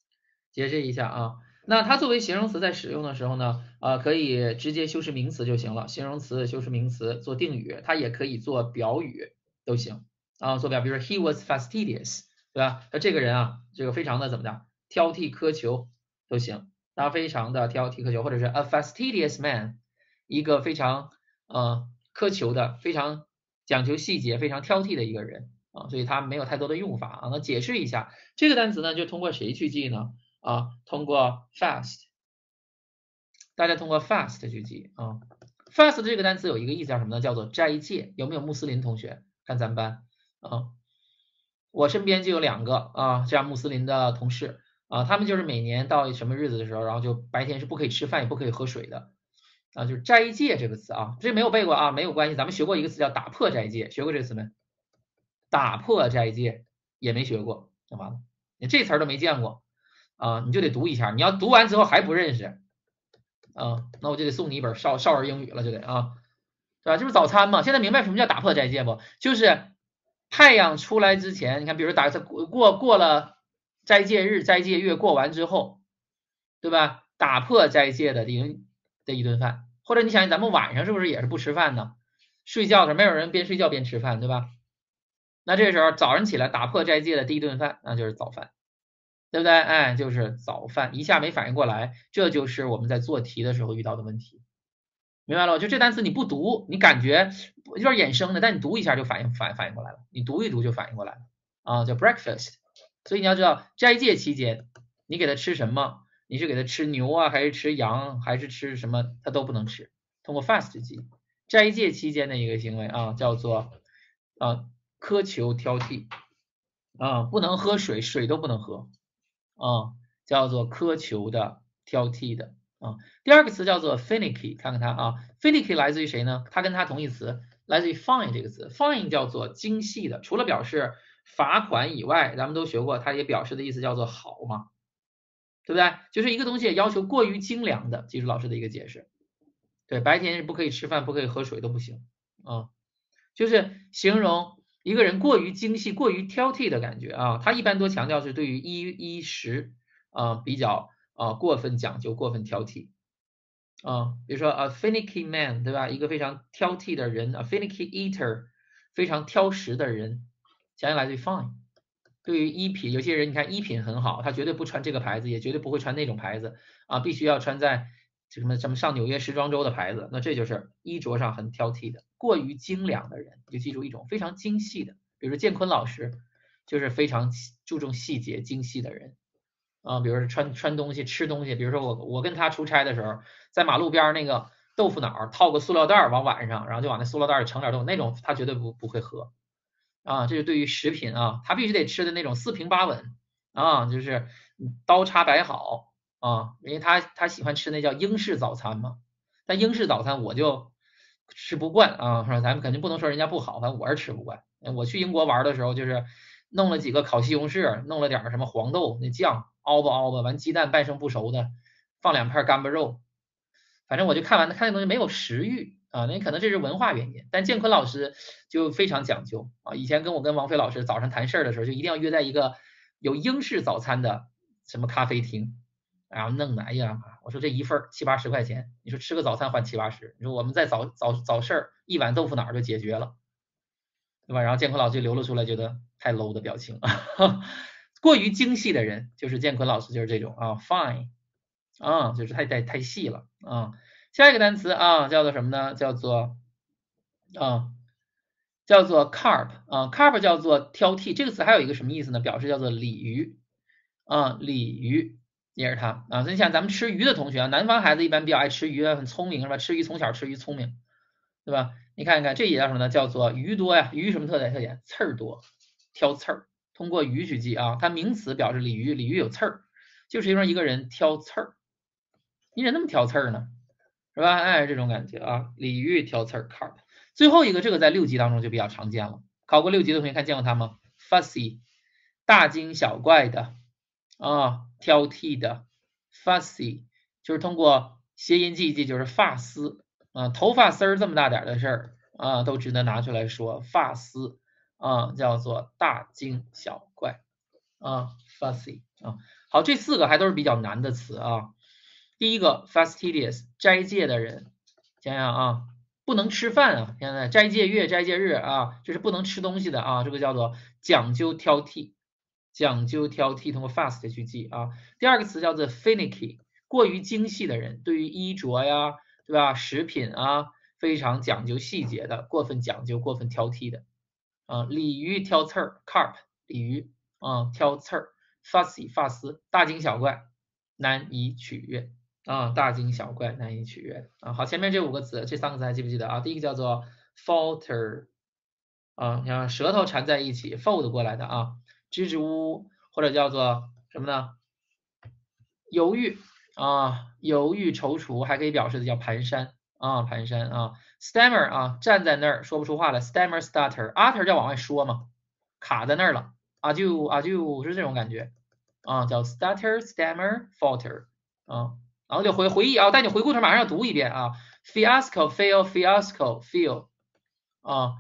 解释一下啊。那它作为形容词在使用的时候呢，可以直接修饰名词就行了，形容词修饰名词做定语，它也可以做表语都行啊，做表，比如说 he was fastidious，对吧？那这个人啊，这个非常的怎么的挑剔苛求都行，他非常的挑剔苛求，或者是 a fastidious man，一个非常苛求的、非常讲究细节、非常挑剔的一个人啊，所以它没有太多的用法啊。那解释一下这个单词呢，就通过谁去记呢？通过 fast， 大家通过 fast 去记啊。fast 这个单词有一个意思叫什么呢？叫做斋戒。有没有穆斯林同学？看咱们班啊，我身边就有2个这样穆斯林的同事啊，他们就是每年到什么日子的时候，然后就白天是不可以吃饭，也不可以喝水的啊，就是斋戒这个词啊，这没有背过啊，没有关系，咱们学过一个词叫打破斋戒，学过这个词没？打破斋戒也没学过，那完了，你这词儿都没见过啊，你就得读一下，你要读完之后还不认识啊，那我就得送你一本少儿英语了，就得啊，对吧？这不是早餐吗？现在明白什么叫打破斋戒不？就是太阳出来之前，你看，比如过了斋戒日、斋戒月过完之后，对吧？打破斋戒的一顿饭，或者你想咱们晚上是不是也是不吃饭呢？睡觉的时候没有人边睡觉边吃饭，对吧？那这时候早上起来打破斋戒的第一顿饭，那就是早饭，对不对？哎，就是早饭，一下没反应过来，这就是我们在做题的时候遇到的问题，明白了？就这单词你不读，你感觉有点衍生的，但你读一下就反应过来了，你读一读就反应过来了啊，叫 breakfast。所以你要知道斋戒期间你给他吃什么，你是给他吃牛啊，还是吃羊，还是吃什么，他都不能吃。通过 fast 记，斋戒期间的一个行为啊，叫做苛求挑剔啊，不能喝水，水都不能喝啊，叫做苛求的、挑剔的啊。第二个词叫做 finicky， 看看它啊 ，finicky 来自于谁呢？它跟它同义词来自于 fine 这个词 ，fine 叫做精细的，除了表示罚款以外，咱们都学过，它也表示的意思叫做好嘛，对不对？就是一个东西要求过于精良的，记住老师的一个解释。对，白天是不可以吃饭，不可以喝水都不行啊，就是形容一个人过于精细、过于挑剔的感觉啊。他一般多强调是对于衣食比较过分讲究、过分挑剔啊。比如说a finicky man， 对吧？一个非常挑剔的人，a finicky eater， 非常挑食的人，想想来自于 fine。对于衣品，有些人你看衣品很好，他绝对不穿这个牌子，也绝对不会穿那种牌子啊，必须要穿在什么上纽约时装周的牌子，那这就是衣着上很挑剔的，过于精良的人，就记住一种非常精细的，比如建坤老师就是非常注重细节、精细的人啊，比如说穿东西、吃东西，比如说我跟他出差的时候，在马路边那个豆腐脑套个塑料袋往碗上，然后就往那塑料袋里盛点豆腐，那种他绝对不会喝。啊，这是对于食品啊，他必须得吃的那种四平八稳啊，就是刀叉摆好啊，因为他喜欢吃那叫英式早餐嘛，但英式早餐我就吃不惯啊，是吧？咱们肯定不能说人家不好，反正我是吃不惯。我去英国玩的时候，就是弄了几个烤西红柿，弄了点什么黄豆那酱，熬吧熬吧，完鸡蛋半生不熟的，放2片干巴肉，反正我就看那东西没有食欲啊，那可能这是文化原因。但建坤老师就非常讲究啊，以前我跟王菲老师早上谈事儿的时候，就一定要约在一个有英式早餐的什么咖啡厅，然后弄的，哎呀，我说这一份70-80块钱，你说吃个早餐换70-80，你说我们再早事儿一碗豆腐脑就解决了，对吧？然后建坤老师就流露出来觉得太 low 的表情，过于精细的人就是建坤老师就是这种啊 fine。就是太细了啊。下一个单词啊叫做什么呢？叫做啊叫做 carp 啊 carp 叫做挑剔，这个词还有一个什么意思呢？表示叫做鲤鱼啊，鲤鱼也是它啊。所以你想咱们吃鱼的同学啊，南方孩子一般比较爱吃鱼，很聪明是吧？吃鱼从小吃鱼聪明，对吧？你看一看这也叫什么呢？叫做鱼多呀。鱼什么特点？刺儿多，挑刺儿。通过鱼去记啊，它名词表示鲤鱼，鲤鱼有刺儿，就是形容一个人挑刺儿。你怎么那么挑刺儿呢？是吧？哎，这种感觉啊，鲤鱼挑刺儿 carp。最后一个，这个在6级当中就比较常见了。考过6级的同学看见过它吗 ？fussy， 大惊小怪的啊，挑剔的 fussy， 就是通过谐音记一记，就是发丝啊，头发丝儿这么大点的事儿啊，都值得拿出来说。发丝啊，叫做大惊小怪啊，fussy 啊。 好，这4个还都是比较难的词啊。第一个 fastidious 斋戒的人，想想啊，不能吃饭啊，现在斋戒月、斋戒日啊，就是不能吃东西的啊，这个叫做讲究挑剔，讲究挑剔，通过 fast 去记啊。第二个词叫做 finicky， 过于精细的人，对于衣着呀，对吧？食品啊，非常讲究细节的，过分讲究、过分挑剔的啊。鲤鱼挑刺儿 ，carp 鲤鱼啊，挑刺儿 ，fussy 发丝，大惊小怪，难以取悦。啊，大惊小怪，难以取悦啊。好，前面这5个词，这3个词还记不记得啊？第一个叫做 falter 啊，你看舌头缠在一起 fold 过来的啊，支支吾吾，或者叫做什么呢？犹豫啊，犹豫踌躇，还可以表示的叫蹒跚啊，蹒跚啊。stammer 啊，站在那儿说不出话来 stammer stutter，utter 叫往外说嘛，卡在那儿了，就是这种感觉啊，叫 stutter stammer falter 啊。然后就回忆啊，带你回顾头马上要读一遍啊 ，fiasco fail fiasco fail 啊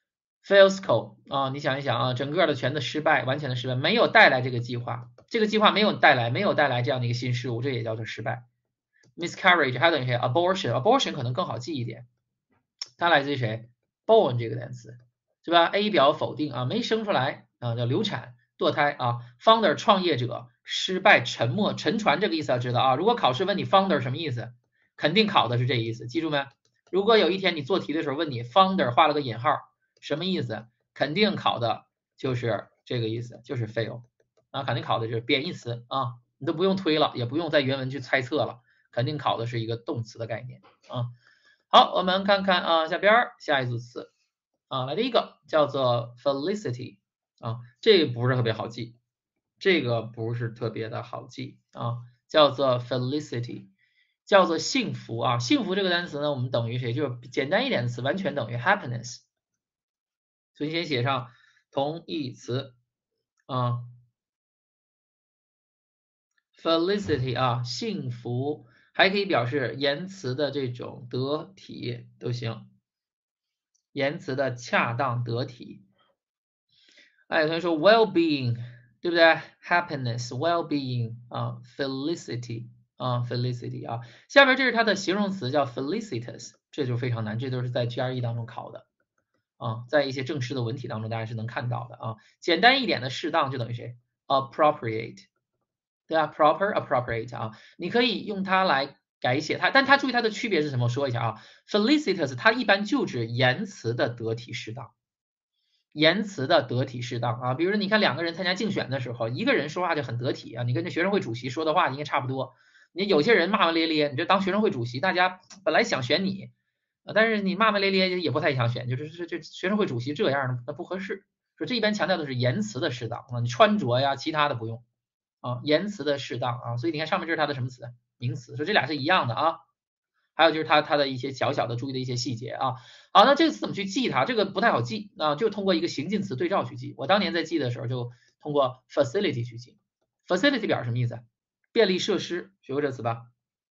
，fiasco 啊，你想一想啊，整个的全的失败，完全的失败，没有带来这个计划，这个计划没有带来这样的一个新事物，这也叫做失败。miscarriage 还等于谁 ？abortion 可能更好记一点，它来自于谁 ？born 这个单词是吧 ？A 表否定啊，没生出来啊，叫流产、堕胎啊。founder 创业者。失败、沉没、沉船这个意思要知道啊。如果考试问你 founder 什么意思，肯定考的是这意思，记住没？如果有一天你做题的时候问你 founder 画了个引号，什么意思？肯定考的就是这个意思，就是 fail 啊，肯定考的就是贬义词啊，你都不用推了，也不用在原文去猜测了，肯定考的是一个动词的概念啊。好，我们看看啊，下一组词啊，来第一个叫做 felicity 啊，这个不是特别好记。这个不是特别的好记啊，叫做 felicity， 叫做幸福啊。幸福这个单词呢，我们等于谁？就是简单一点的词，完全等于 happiness。所以先写上同义词啊 ，felicity 啊，幸福，还可以表示言辞的这种得体都行，言辞的恰当得体。哎，有同学说 well-being。对不对 ？happiness, well-being 啊 ，felicity 啊 ，felicity 啊，下边这是它的形容词叫 felicitous， 这就非常难，这都是在 GRE 当中考的啊，在一些正式的文体当中大家是能看到的啊。简单一点的适当就等于谁 ？appropriate， 对吧 ？proper appropriate 啊，你可以用它来改写它，但它注意它的区别是什么？我说一下啊，felicitous 它一般就指言辞的得体适当。言辞的得体适当啊，比如说你看2个人参加竞选的时候，一个人说话就很得体啊，你跟这学生会主席说的话应该差不多。你有些人骂骂咧咧，你这当学生会主席，大家本来想选你，但是你骂骂咧咧也不太想选，就是这学生会主席这样的那不合适。说这一般强调的是言辞的适当啊，你穿着呀，其他的不用啊，言辞的适当啊，所以你看上面这是它的什么词？名词，说这俩是一样的啊。还有就是它的一些小小的注意的一些细节啊。好，那这个词怎么去记它？这个不太好记啊，就通过一个形近词对照去记。我当年在记的时候就通过 facility 去记。facility 表示什么意思？便利设施，学过这词吧？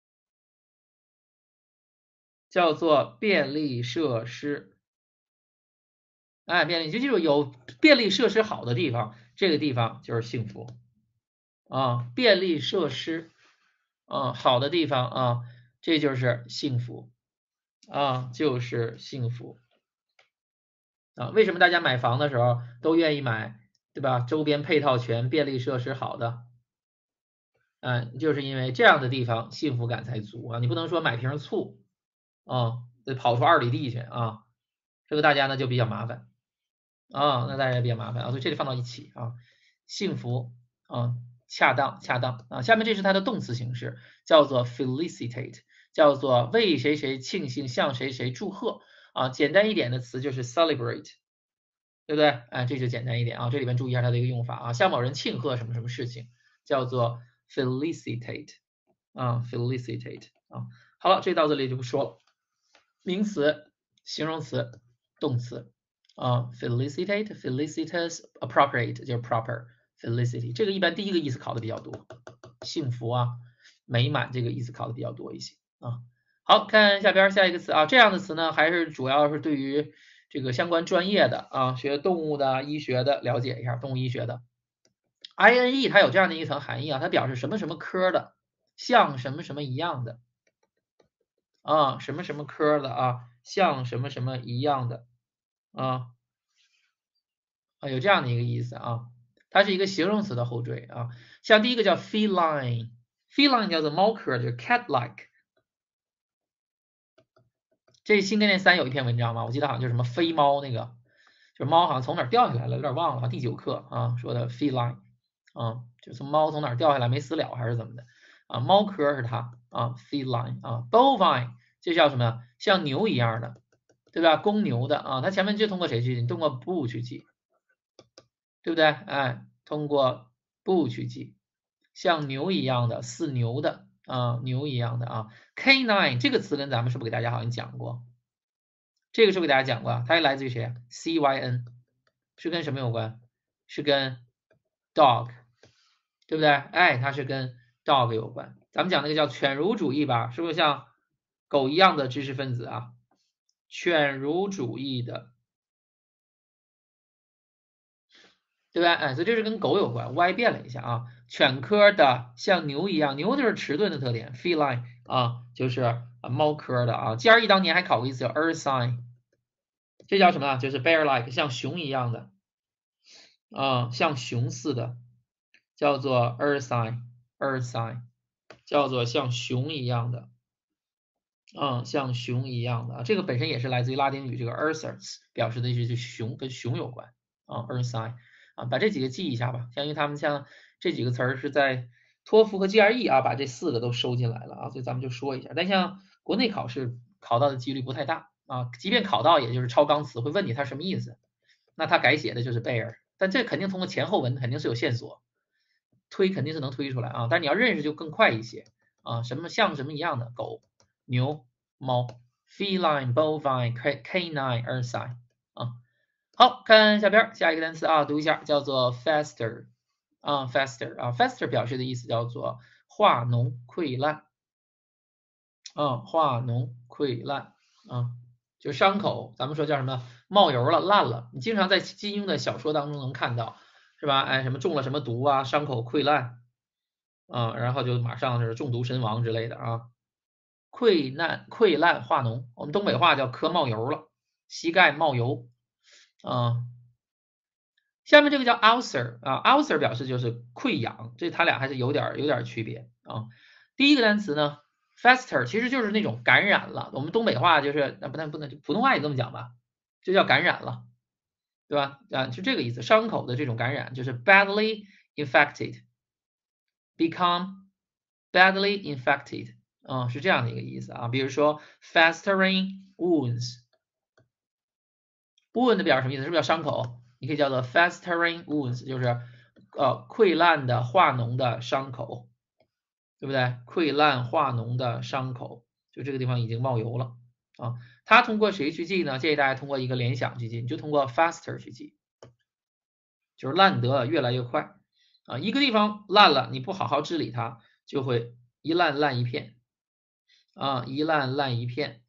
叫做便利设施。哎，便利就记住有便利设施好的地方，这个地方就是幸福啊。便利设施啊好的地方啊，这就是幸福啊，就是幸福。啊，为什么大家买房的时候都愿意买，对吧？周边配套全、便利设施好的，就是因为这样的地方幸福感才足啊。你不能说买瓶醋，得跑出2里地去啊，这个大家呢就比较麻烦啊，那大家比较麻烦啊，所以这里放到一起啊，幸福啊，恰当啊。下面这是它的动词形式，叫做 felicitate， 叫做为谁谁庆幸，向谁谁祝贺。啊，简单一点的词就是 celebrate， 对不对？哎，这就简单一点啊。这里面注意一下它的一个用法啊，向某人庆贺什么什么事情，叫做 felicitate 啊 felicitate 啊。好了，这到这里就不说了。名词、形容词、动词啊 felicitate、felicitous、appropriate 就是 proper felicity， 这个一般第一个意思考的比较多，幸福啊、美满这个意思考的比较多一些啊。好，看下边下一个词啊，这样的词呢，还是主要是对于这个相关专业的啊，学动物的、医学的了解一下，动物医学的 ine 它有这样的一层含义啊，它表示什么什么科的，像什么什么一样的啊，什么什么科的啊，像什么什么一样的啊有这样的一个意思啊，它是一个形容词的后缀啊，像第一个叫 feline 叫做猫科，就是 cat-like。这新概念3有一篇文章嘛，我记得好像就是什么飞猫那个，就是猫好像从哪儿掉下来了，有点忘了，第9课啊说的 feline 啊，就从猫从哪儿掉下来没死了还是怎么的啊，猫科是它啊 feline 啊 bovine 这叫什么？像牛一样的，对吧？公牛的啊，它前面就通过谁去记？通过 bull 去记，对不对？哎，通过 bull 去记，像牛一样的，似牛的啊，牛一样的啊。canine 这个词跟咱们是不是给大家好像讲过？这个是不是给大家讲过？它来自于谁 ？cyn 是跟什么有关？是跟 dog， 对不对？哎，它是跟 dog 有关。咱们讲那个叫犬儒主义吧，是不是像狗一样的知识分子啊？犬儒主义的，对吧？哎，所以这是跟狗有关，歪变了一下啊。犬科的像牛一样，牛就是迟钝的特点 ，feline 啊，就是猫科的啊。GRE 当年还考过一次叫 ursine， 这叫什么？就是 bear-like， 像熊一样的啊，像熊似的，叫做 ursine， 叫做像熊一样的。像熊一样的，这个本身也是来自于拉丁语这个 ursus， 表示的意思就是熊，跟熊有关ursine 把这几个记一下吧，因为他们像这几个词儿是在托福和 GRE 把这4个都收进来了所以咱们就说一下。但像国内考试考到的几率不太大即便考到，也就是超纲词会问你它什么意思，那它改写的就是 bear， 但这肯定通过前后文肯定是有线索，推肯定是能推出来但是你要认识就更快一些什么像什么一样的狗。牛、猫 ，feline、bovine、canine、ursine 好看下边下一个单词读一下，叫做 fester fester 表示的意思叫做化脓溃烂化脓溃烂就伤口，咱们说叫什么冒油了、烂了，你经常在金庸的小说当中能看到，是吧？哎，什么中了什么毒伤口溃烂然后就马上是中毒身亡之类的溃烂化脓，我们东北话叫磕冒油了，膝盖冒油下面这个叫 ulcer ulcer 表示就是溃疡，这它俩还是有点区别第一个单词呢 fester 其实就是那种感染了，我们东北话就是不能普通话也这么讲吧，就叫感染了，对吧就这个意思，伤口的这种感染就是 badly infected become badly infected是这样的一个意思比如说 festering wounds wound 表示什么意思？是不是叫伤口？你可以叫做 festering wounds， 就是溃烂的化脓的伤口，对不对？溃烂化脓的伤口，就这个地方已经冒油了它通过谁去记呢？建议大家通过一个联想去记，你就通过 faster 去记，就是烂得越来越快一个地方烂了，你不好好治理它，就会一烂烂一片一烂烂一片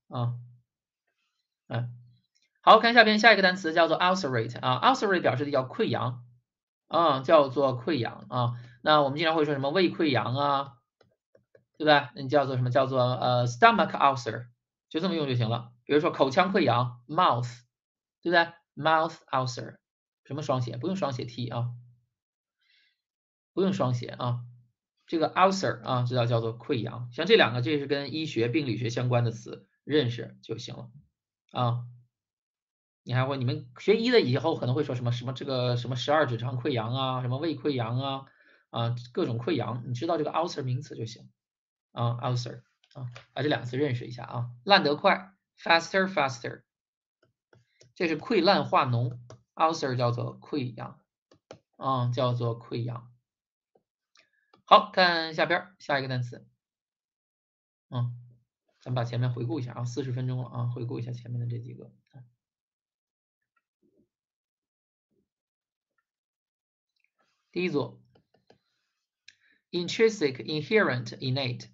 好看下边下一个单词叫做 ulcerate ulcerate 表示的叫溃疡叫做溃疡那我们经常会说什么胃溃疡对吧？那叫做什么？叫做stomach ulcer， 就这么用就行了。比如说口腔溃疡 mouth， 对不对 ？mouth ulcer， 什么双写？不用双写 t 不用双写这个 ulcer知道叫做溃疡。像这两个，这是跟医学、病理学相关的词，认识就行了你们学医的以后可能会说什么这个什么12指肠溃疡什么胃溃疡各种溃疡，你知道这个 ulcer 名词就行ulcer 把这两个词认识一下烂得快 faster， 这是溃烂化脓 ulcer 叫做溃疡叫做溃疡。好看下边下一个单词咱们把前面回顾一下40分钟了回顾一下前面的这几个第一组 intrinsic inherent innate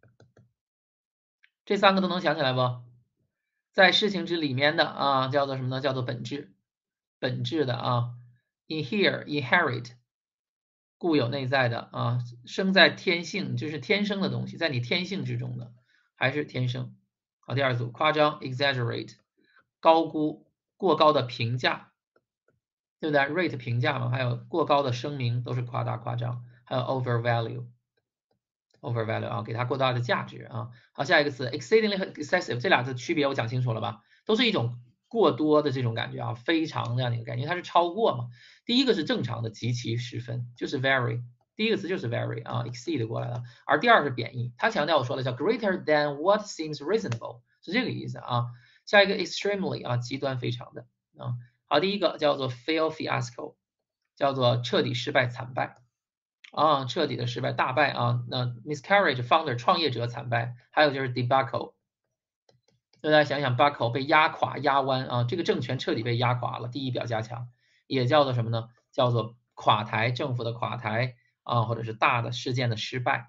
这3个都能想起来不？在事情之里面的叫做什么呢？叫做本质的inherit 固有内在的啊，生在天性，就是天生的东西，在你天性之中的，还是天生。好，第二组夸张 exaggerate， 高估、过高的评价，对不对 ？rate 评价嘛，还有过高的声明都是夸大、夸张，还有 overvalue 啊，给它过大的价值啊。好，下一个词 exceedingly 和 excessive 这俩字区别我讲清楚了吧？都是一种过多的这种感觉啊，非常这样的一个概念，它是超过嘛。第一个是正常的，极其十分，就是 very， 第一个词就是 very 啊 ，exceed 过来了。而第二是贬义，它强调我说了叫 greater than what seems reasonable， 是这个意思啊。下一个 extremely 啊，极端非常的啊。好，第一个叫做 fail fiasco， 叫做彻底失败惨败啊，彻底的失败大败啊。那 miscarriage founder 创业者惨败，还有就是 debacle。大家想想 buckle 被压垮、压弯啊，这个政权彻底被压垮了。第一表加强，也叫做什么呢？叫做垮台，政府的垮台啊，或者是大的事件的失败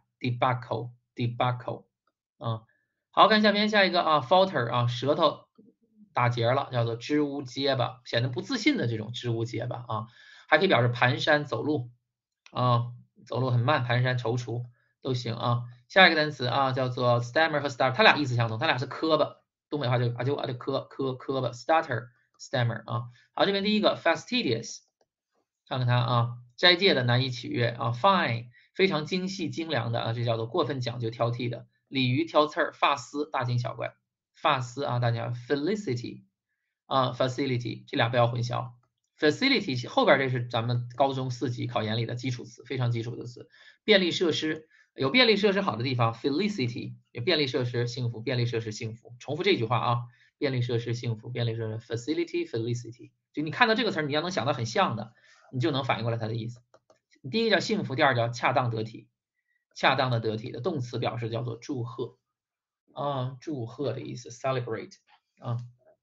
，debacle，啊。好，看下边下一个啊，falter 啊，舌头打结了，叫做支吾结巴，显得不自信的这种支吾结巴啊，还可以表示蹒跚走路啊，走路很慢，蹒跚踌躇都行啊。下一个单词啊，叫做 stammer 和 stutter，它俩意思相同，它俩是磕巴。东北话就磕巴 stutter stammer 啊。好，这边第一个 fastidious， 看看它啊，斋戒的难以取悦啊 fine 非常精细精良的啊，这叫做过分讲究挑剔的，鲤鱼挑刺儿，发丝大惊小怪，发丝啊大家 felicity 啊 facility 这俩不要混淆。facility 后边这是咱们高中4级考研里的基础词，非常基础的词，便利设施。有便利设施好的地方 ，felicity 有便利设施幸福，便利设施幸福。重复这句话啊，便利设施幸福，便利设施 facility felicity。就你看到这个词儿，你要能想到很像的，你就能反应过来它的意思。第一个叫幸福，第二叫恰当得体，恰当的得体的动词表示叫做祝贺啊，祝贺的意思 celebrate 啊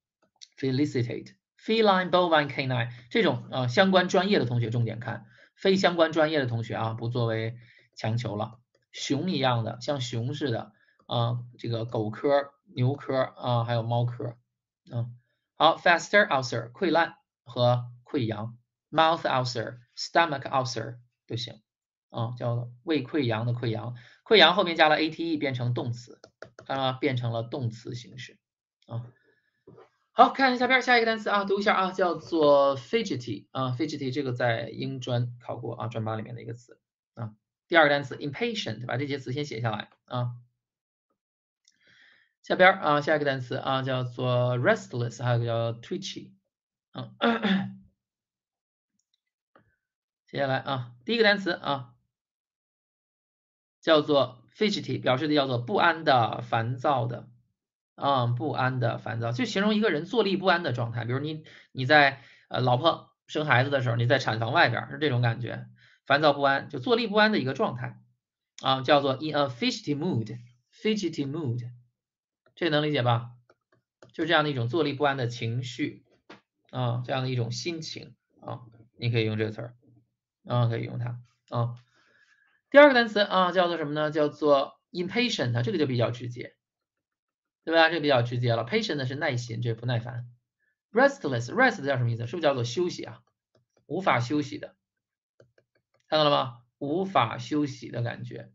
felicitate。feline bovine canine 这种相关专业的同学重点看，非相关专业的同学啊不作为强求了。熊一样的，像熊似的啊，这个狗科、牛科啊，还有猫科啊。好 ，faster ulcer 溃烂和溃疡 ，mouth ulcer、stomach ulcer 都行啊，叫胃溃疡的溃疡，溃疡后面加了 ate 变成动词，看到吗？变成了动词形式啊。好，看下边下一个单词啊，读一下啊，叫做 fidgety 啊 ，fidgety 这个在英专考过啊，专八里面的一个词啊。第二个单词 impatient， 把这些词先写下来啊。下边啊，下一个单词啊叫做 restless， 还有个叫 twitchy 啊。接下来啊，第一个单词啊叫做 fidgety， 表示的叫做不安的、烦躁的啊，不安的、烦躁，就形容一个人坐立不安的状态。比如你在老婆生孩子的时候，你在产房外边是这种感觉，烦躁不安，就坐立不安的一个状态。啊，叫做 in a fidgety mood，fidgety mood， 这能理解吧？就这样的一种坐立不安的情绪啊，这样的一种心情啊，你可以用这个词儿啊，可以用它啊。第二个单词啊，叫做什么呢？叫做 impatient， 这个就比较直接，对吧？这个比较直接了。patient 是耐心，这不耐烦。restless 叫什么意思？是不是叫做休息啊？无法休息的，看到了吗？无法休息的感觉。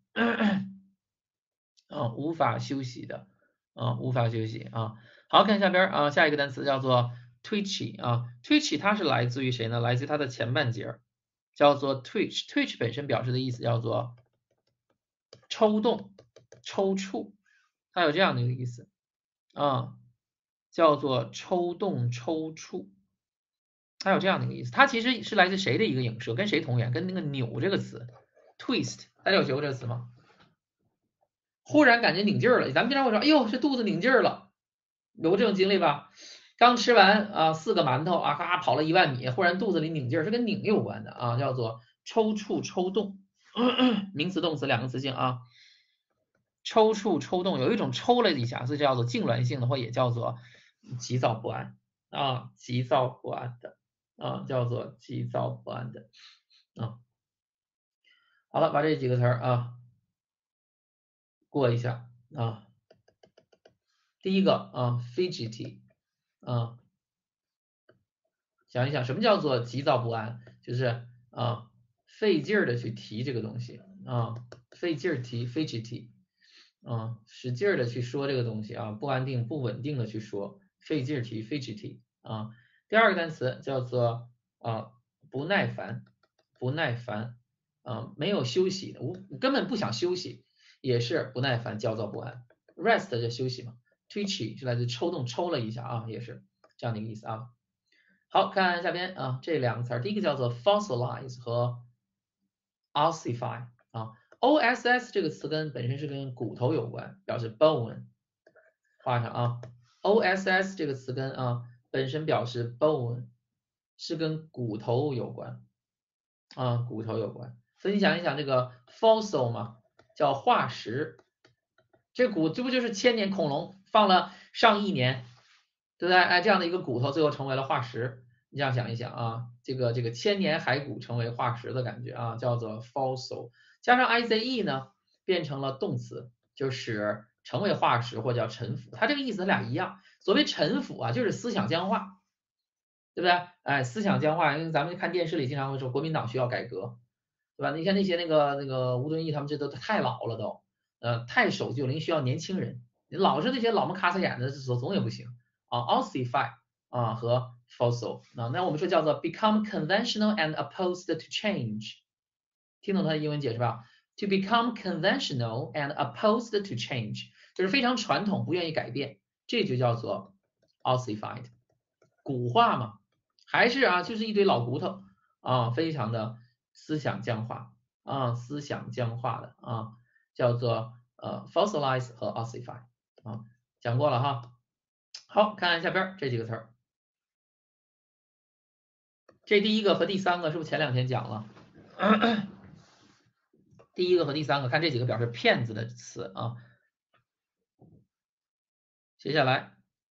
无法休息的，无法休息啊。好，看下边啊，下一个单词叫做 twitchy 啊，twitchy 它是来自于谁呢？来自于它的前半截叫做 twitch，twitch 本身表示的意思叫做抽动、抽搐，它有这样的一个意思啊，叫做抽动、抽搐，它有这样的一个意思。它其实是来自谁的一个影射？跟谁同源？跟那个扭这个词 twist，大家有学过这个词吗？忽然感觉拧劲儿了，咱们经常会说，哎呦，这肚子拧劲儿了，有过这种经历吧？刚吃完啊4个馒头啊，咔跑了1万米，忽然肚子里拧劲儿，是跟拧有关的啊，叫做抽搐抽动，名词动词2个词性啊，抽搐抽动，有一种抽了一下，是叫做痉挛性的，或也叫做急躁不安啊，急躁不安的啊，叫做急躁不安的啊。好了，把这几个词儿啊过一下啊。第一个啊 fidgety 啊，想一想什么叫做急躁不安，就是啊费劲儿的去提这个东西啊，费劲儿提 fidgety 啊，使劲儿的去说这个东西啊，不安定、不稳定的去说，费劲儿提 fidgety 啊。第二个单词叫做不耐烦，不耐烦没有休息的，我根本不想休息，也是不耐烦、焦躁不安。rest 就休息嘛 twitchy 是来自抽动，抽了一下啊，也是这样的一个意思啊。好，看下边啊，这两个词儿，第一个叫做 fossilize 和 ossify 啊，oss 这个词根本身是跟骨头有关，表示 bone，画上啊，oss 这个词根啊，本身表示 bone，是跟骨头有关啊，骨头有关。所以你想一想，这个 fossil 嘛，叫化石，这不就是千年恐龙放了上亿年，对不对？哎，这样的一个骨头最后成为了化石。你这样想一想啊，这个千年骸骨成为化石的感觉啊，叫做 fossil，加上 ize 呢，变成了动词，就使成为化石或叫陈腐。它这个意思它俩一样。所谓陈腐啊，就是思想僵化，对不对？哎，思想僵化，因为咱们看电视里经常会说国民党需要改革，对吧？你看那些那个吴敦义他们这都太老了都，太守旧了，需要年轻人。老是那些老么咔嚓眼的，总也不行啊。ossify 啊和 fossil 啊，那我们说叫做 become conventional and opposed to change， 听懂它的英文解释吧 ？To become conventional and opposed to change， 就是非常传统，不愿意改变，这就叫做 ossified， 骨化嘛，还是啊，就是一堆老骨头啊，非常的思想僵化啊，思想僵化的啊，叫做fossilize 和 ossify 啊，讲过了哈。好，看下边这几个词儿，这第一个和第三个是不是前两天讲了？第一个和第三个，看这几个表示骗子的词啊。接下来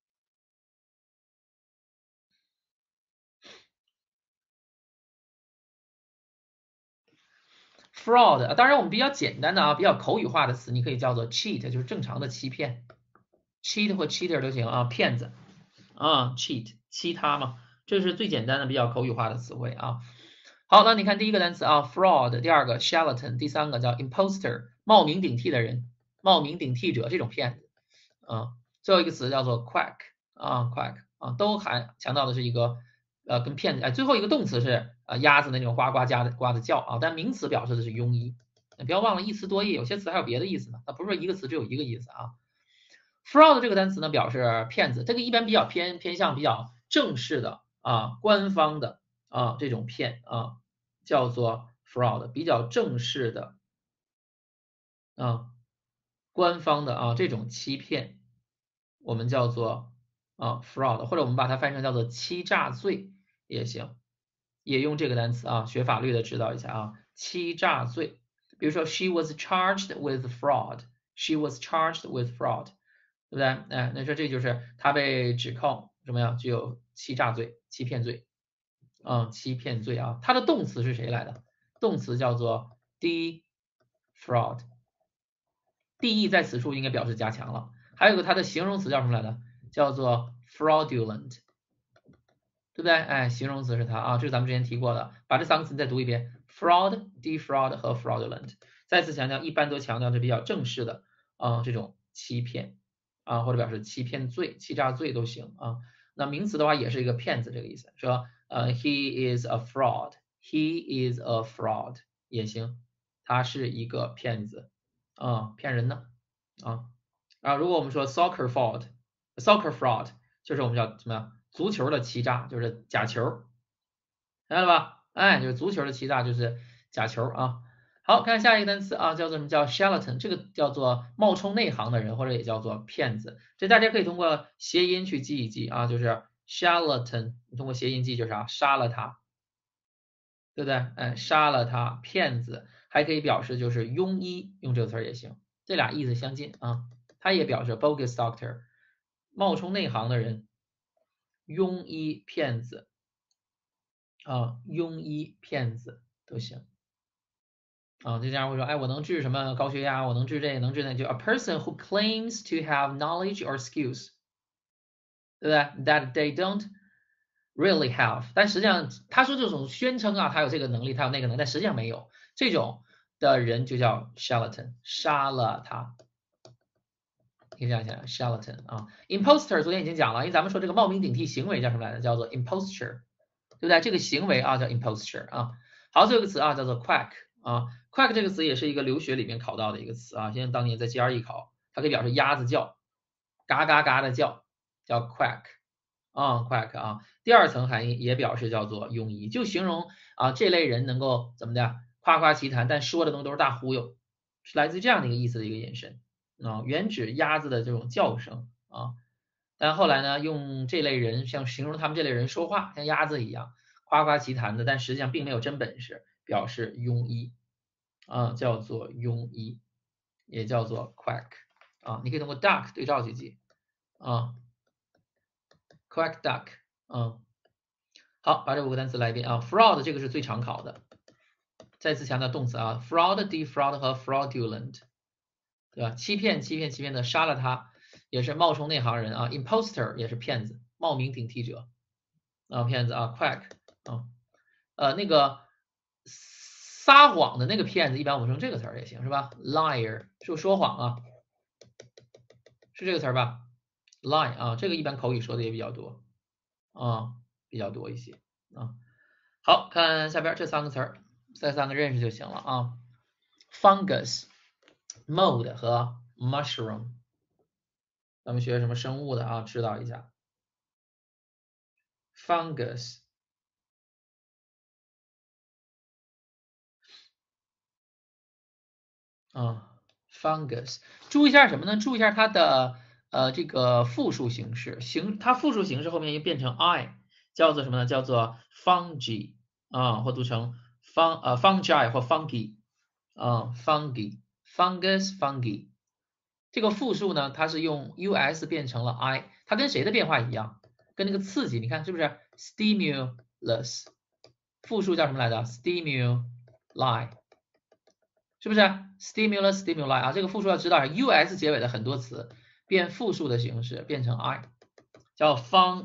fraud，当然我们比较简单的啊，比较口语化的词，你可以叫做 cheat，就是正常的欺骗，cheat 或 cheater 都行啊，骗子啊，cheat 欺他嘛，这是最简单的比较口语化的词汇啊。好，那你看第一个单词啊，fraud，第二个 charlatan，第三个叫 imposter，冒名顶替的人，冒名顶替者这种骗子啊。最后一个词叫做 quack 啊，quack 啊，都强调的是一个跟骗子，哎，最后一个动词是鸭子那种呱呱呱的叫啊，但名词表示的是庸医。不要忘了一词多义，有些词还有别的意思呢，那不是说一个词只有一个意思啊。fraud 这个单词呢表示骗子，这个一般比较偏向比较正式的啊，官方的啊这种骗啊，叫做 fraud， 比较正式的啊，官方的啊这种欺骗，我们叫做fraud，或者我们把它翻译成叫做欺诈罪也行，也用这个单词啊，学法律的知道一下啊，欺诈罪。比如说 she was charged with fraud，she was charged with fraud，对不对？哎，那说这就是他被指控什么呀？具有欺诈罪、欺骗罪欺骗罪啊。它的动词是谁来的？动词叫做 defraud。de 在此处应该表示加强了。还有个它的形容词叫什么来的？叫做 fraudulent， 对不对？哎，形容词是它啊，这是咱们之前提过的。把这三个词再读一遍 ：fraud、defraud 和 fraudulent。再次强调，一般都强调是比较正式的这种欺骗或者表示欺骗罪、欺诈罪都行啊。那名词的话也是一个骗子这个意思，说he is a fraud，he is a fraud 也行，他是一个骗子骗人的如果我们说 soccer fraud，就是我们叫什么呀？足球的欺诈，就是假球，明白了吧？哎，就是足球的欺诈就是假球啊。好看下一个单词啊，叫做什么叫 charlatan， 这个叫做冒充内行的人，或者也叫做骗子。这大家可以通过谐音去记一记啊，就是 charlatan， 你通过谐音记就是啥？杀了他，对不对？哎，杀了他，骗子，还可以表示就是庸医，用这个词儿也行，这俩意思相近啊。它也表示 bogus doctor， 冒充内行的人，庸医、骗子庸医、骗子都行。就这样会说，哎，我能治什么高血压，我能治这，能治那，就 a person who claims to have knowledge or skills， 对不对？That they don't really have， 但实际上他说这种宣称啊，他有这个能力，他有那个能力，但实际上没有，这种的人就叫 charlatan， 杀了他。可以这样想 charlatan 啊 ，imposter 昨天已经讲了，因为咱们说这个冒名顶替行为叫什么来着？叫做 imposture， 对不对？这个行为啊叫 imposture 啊。好，最后一个词啊叫做 quack 啊 ，quack 这个词也是一个留学里面考到的一个词啊，现在当年在 GRE 考，它可以表示鸭子叫，嘎嘎嘎的叫，叫 quack 啊 quack 啊。第二层含义也表示叫做庸医，就形容啊这类人能够怎么的夸夸其谈，但说的东西都是大忽悠，是来自这样的一个意思的一个引申。啊，原指鸭子的这种叫声啊，但后来呢，用这类人像形容他们这类人说话像鸭子一样夸夸其谈的，但实际上并没有真本事，表示庸医啊，叫做庸医，也叫做 quack 啊，你可以通过 duck 对照去记啊 ，quack duck 啊，好，把这5个单词来一遍啊 ，fraud 这个是最常考的，再次强调动词啊 ，fraud、defraud 和 fraudulent。对吧？欺骗的，杀了他，也是冒充内行人啊。imposter 也是骗子，冒名顶替者啊，骗子啊。quack 啊，那个撒谎的那个骗子，一般我们用这个词儿也行，是吧 ？liar 是不是说谎啊？是这个词儿吧 ？lie 啊，这个一般口语说的也比较多啊，比较多一些啊。好看下边这3个词儿，这3个认识就行了啊。fungus。mold 和 mushroom， 咱们学什么生物的啊，知道一下 fungus 啊 fungus， 注意一下什么呢？注意一下它的这个复数形式，它复数形式后面又变成 i， 叫做什么呢？叫做 fungi 啊，或读成fungi 或 fungi 啊 fungi fungus fungi。这个复数呢，它是用 us 变成了 i， 它跟谁的变化一样？跟那个刺激，你看是不是 stimulus？ 复数叫什么来着 ？stimuli， 是不是 stimulus stimuli 啊？这个复数要知道 us 结尾的很多词变复数的形式变成 i， 叫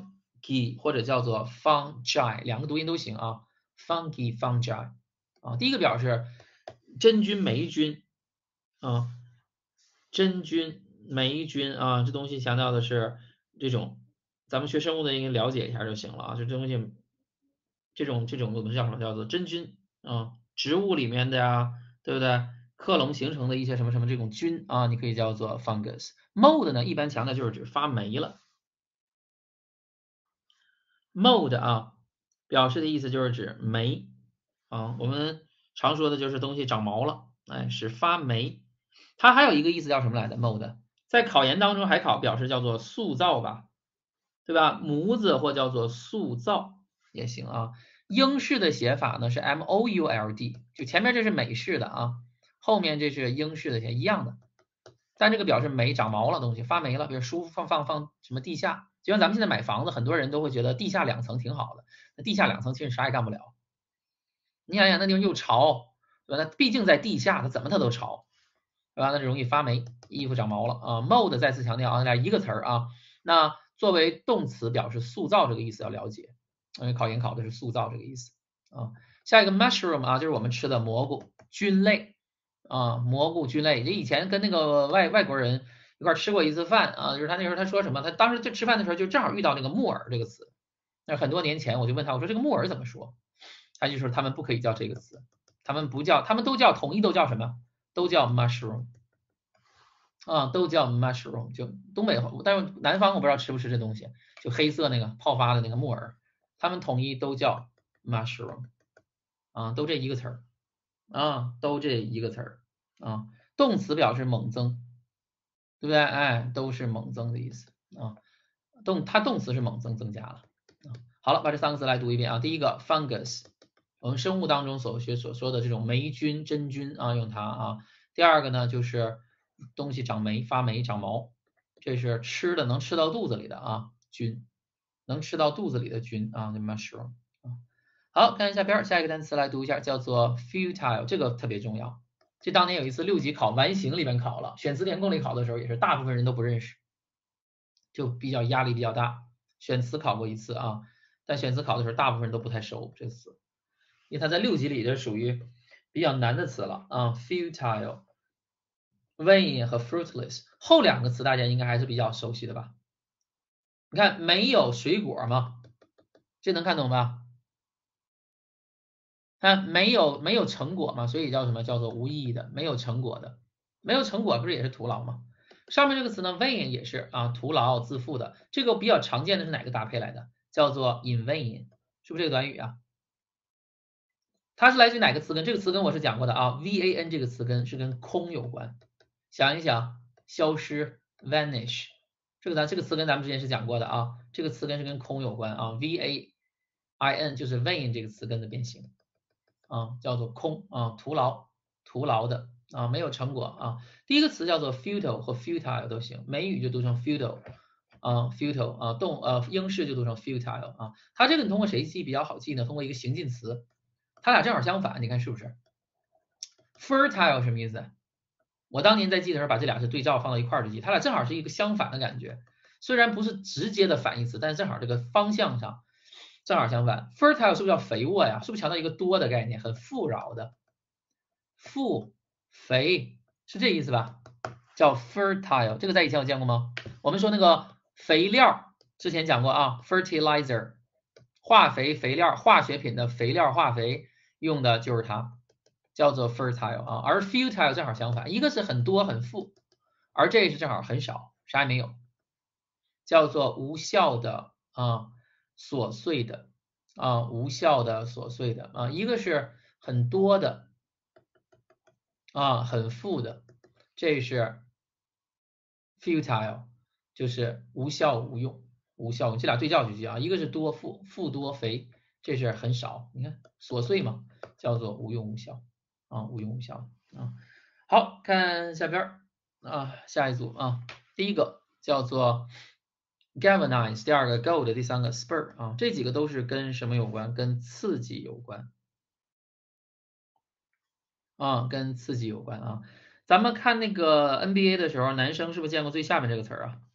fungi 或者叫做 fungi， 两个读音都行啊 ，fungi fungi 啊，第一个表示真菌霉菌啊。真菌、霉菌啊，这东西强调的是这种，咱们学生物的应该了解一下就行了啊。就这东西，这种我们叫什么？叫做真菌啊，植物里面的呀，对不对？克隆形成的一些什么什么这种菌啊，你可以叫做 fungus。mold 呢，一般强调就是指发霉了。mold 啊，表示的意思就是指霉啊，我们常说的就是东西长毛了，哎，是发霉。它还有一个意思叫什么来着 ？mold 在考研当中还表示叫做塑造吧，对吧？模子或叫做塑造也行啊。英式的写法呢是 mould， 就前面这是美式的啊，后面这是英式的写一样的。但这个表示霉长毛了东西发霉了，比如书放什么地下，就像咱们现在买房子，很多人都会觉得地下2层挺好的，那地下2层其实啥也干不了。你想想那地方又潮，对吧？那毕竟在地下，它怎么它都潮。是吧？那就容易发霉，衣服长毛了啊。mold 再次强调啊，一个词儿啊。那作为动词表示塑造这个意思要了解，因为考研考的是塑造这个意思啊。下一个 mushroom 啊，就是我们吃的蘑菇菌类啊，蘑菇菌类。就以前跟那个外国人一块吃过一次饭啊，就是他那时候他说什么，他当时就吃饭的时候就正好遇到那个木耳这个词。那很多年前我就问他，我说这个木耳怎么说？他就说他们不可以叫这个词，他们不叫，他们都叫统一都叫什么？都叫 mushroom 啊，都叫 mushroom， 就东北，但是南方我不知道吃不吃这东西，就黑色那个泡发的那个木耳，他们统一都叫 mushroom 啊，都这一个词儿啊，都这一个词儿啊，动词表示猛增，对不对？哎，都是猛增的意思啊，它动词是猛增增加了啊。好了，把这3个词来读一遍啊，第一个 fungus。我们生物当中所说的这种霉菌、真菌啊，用它啊。第二个呢，就是东西长霉、发霉、长毛，这是吃的能吃到肚子里的啊菌，能吃到肚子里的菌啊，那 mushroom 啊。好，看一下边下一个单词来读一下，叫做 futile， 这个特别重要。这当年有一次6级考完形里面考了，选词填空里考的时候也是大部分人都不认识，就比较压力比较大。选词考过一次啊。 但选词考的时候大部分人都不太熟这个词，因为它在6级里就属于比较难的词了啊。futile、vain 和 fruitless 后2个词大家应该还是比较熟悉的吧？你看没有水果吗？这能看懂吧？看没有成果嘛，所以叫什么？叫做无意义的，没有成果的，没有成果不是也是徒劳吗？上面这个词呢 vain 也是啊，徒劳自负的。这个比较常见的是哪个搭配来的？叫做 in vain，是不是这个短语啊？它是来自于哪个词根？这个词根我是讲过的啊，van 这个词根是跟空有关。想一想，消失 vanish，这个词根咱们之前是讲过的啊，这个词根是跟空有关啊，vain 就是 vain 这个词根的变形。叫做空啊，徒劳的啊，没有成果啊。第一个词叫做 futile 或 futile 都行，美语就读成 futile 啊，futile 啊，英式就读成 futile 啊。它这个你通过谁记比较好记呢？通过一个形近词，它俩正好相反，你看是不是 ？fertile 什么意思？我当年在记的时候把这俩是对照放到一块儿去记，它俩正好是一个相反的感觉，虽然不是直接的反义词，但是正好这个方向上。正好相反 ，fertile 是不是叫肥沃呀？是不是强调一个多的概念，很富饶的？富肥是这意思吧？叫 fertile， 这个在以前有见过吗？我们说那个肥料，之前讲过啊 ，fertilizer， 化肥、肥料、化学品的肥料、化肥用的就是它，叫做 fertile 啊。而 futile 正好相反，一个是很多很富，而这是正好很少，啥也没有，叫做无效的啊。琐碎的啊，无效的、琐碎的啊，一个是很多的啊，很富的，这是 futile， 就是无效无用，无效，这俩对照去记啊，一个是多富，富多肥，这是很少，你看琐碎嘛，叫做无用无效啊，无用无效啊。好看下边啊，下一组啊，第一个叫做galvanize， 第2个 gold， 第3个 spur 啊，这几个都是跟什么有关？跟刺激有关啊，跟刺激有关啊。咱们看那个 NBA 的时候，男生是不是见过最下面这个词儿啊？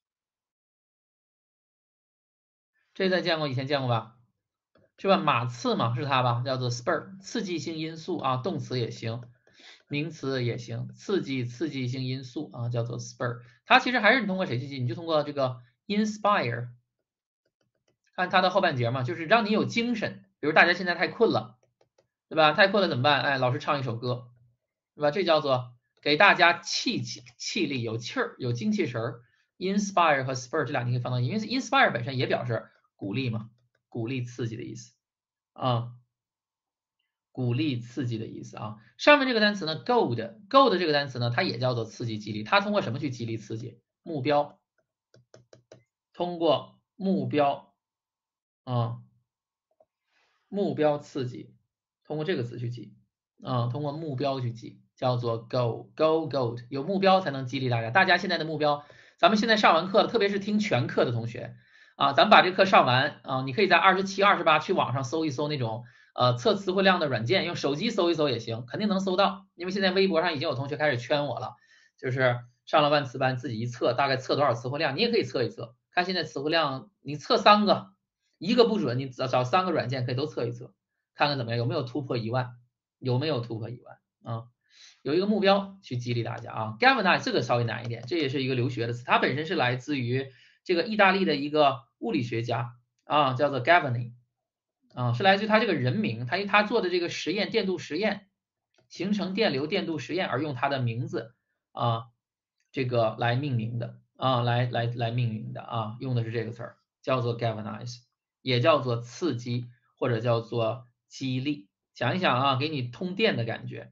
这在见过，以前见过吧？是吧？马刺嘛，是它吧？叫做 spur， 刺激性因素啊，动词也行，名词也行，刺激性因素啊，叫做 spur。它其实还是你通过谁去记？你就通过这个 inspire。看它的后半截嘛，就是让你有精神。比如大家现在太困了，对吧？太困了怎么办？哎，老师唱一首歌，对吧？这叫做给大家气力，有气儿，有精气神儿。inspire 和 spur 这俩你可以放到，因为 inspire 本身也表示鼓励嘛，鼓励刺激的意思啊，鼓励刺激的意思啊。上面这个单词呢，gold 这个单词呢，它也叫做刺激激励，它通过什么去激励刺激？目标，通过目标啊。目标刺激，通过这个词去记啊，通过目标去记，叫做 gold，有目标才能激励大家。大家现在的目标，咱们现在上完课了，特别是听全课的同学啊，咱们把这课上完啊，你可以在27、28去网上搜一搜那种测词汇量的软件，用手机搜一搜也行，肯定能搜到。因为现在微博上已经有同学开始圈我了，就是上了万词班自己一测，大概测多少词汇量，你也可以测一测，看现在词汇量，你测3个。一个不准，你找3个软件可以都测一测，看看怎么样，有没有突破1万，有没有突破1万啊？有一个目标去激励大家啊。galvanize 这个稍微难一点，这也是一个留学的词，它本身是来自于这个意大利的一个物理学家啊，叫做 Galvani 啊，是来自于他这个人名，他做的这个实验电镀实验，形成电流电镀实验而用他的名字啊，这个来命名的啊，来命名的啊，用的是这个词儿，叫做 galvanize。也叫做刺激或者叫做激励。想一想啊，给你通电的感觉，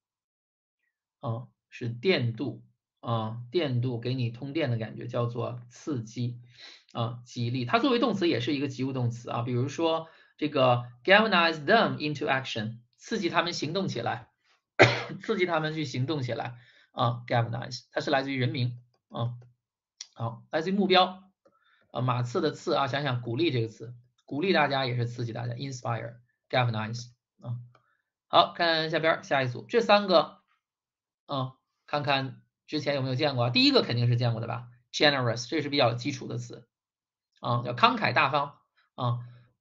是电镀电镀给你通电的感觉，叫做刺激激励。它作为动词也是一个及物动词啊，比如说这个 galvanize them into action， 刺激他们行动起来，刺激他们去行动起来galvanize， 它是来自于人名好，来自于目标马刺的刺啊，想想鼓励这个词。鼓励大家也是刺激大家 ，inspire、galvanize 啊。好看下边下一组，这3个看看之前有没有见过。第一个肯定是见过的吧 ，generous 这是比较基础的词叫慷慨大方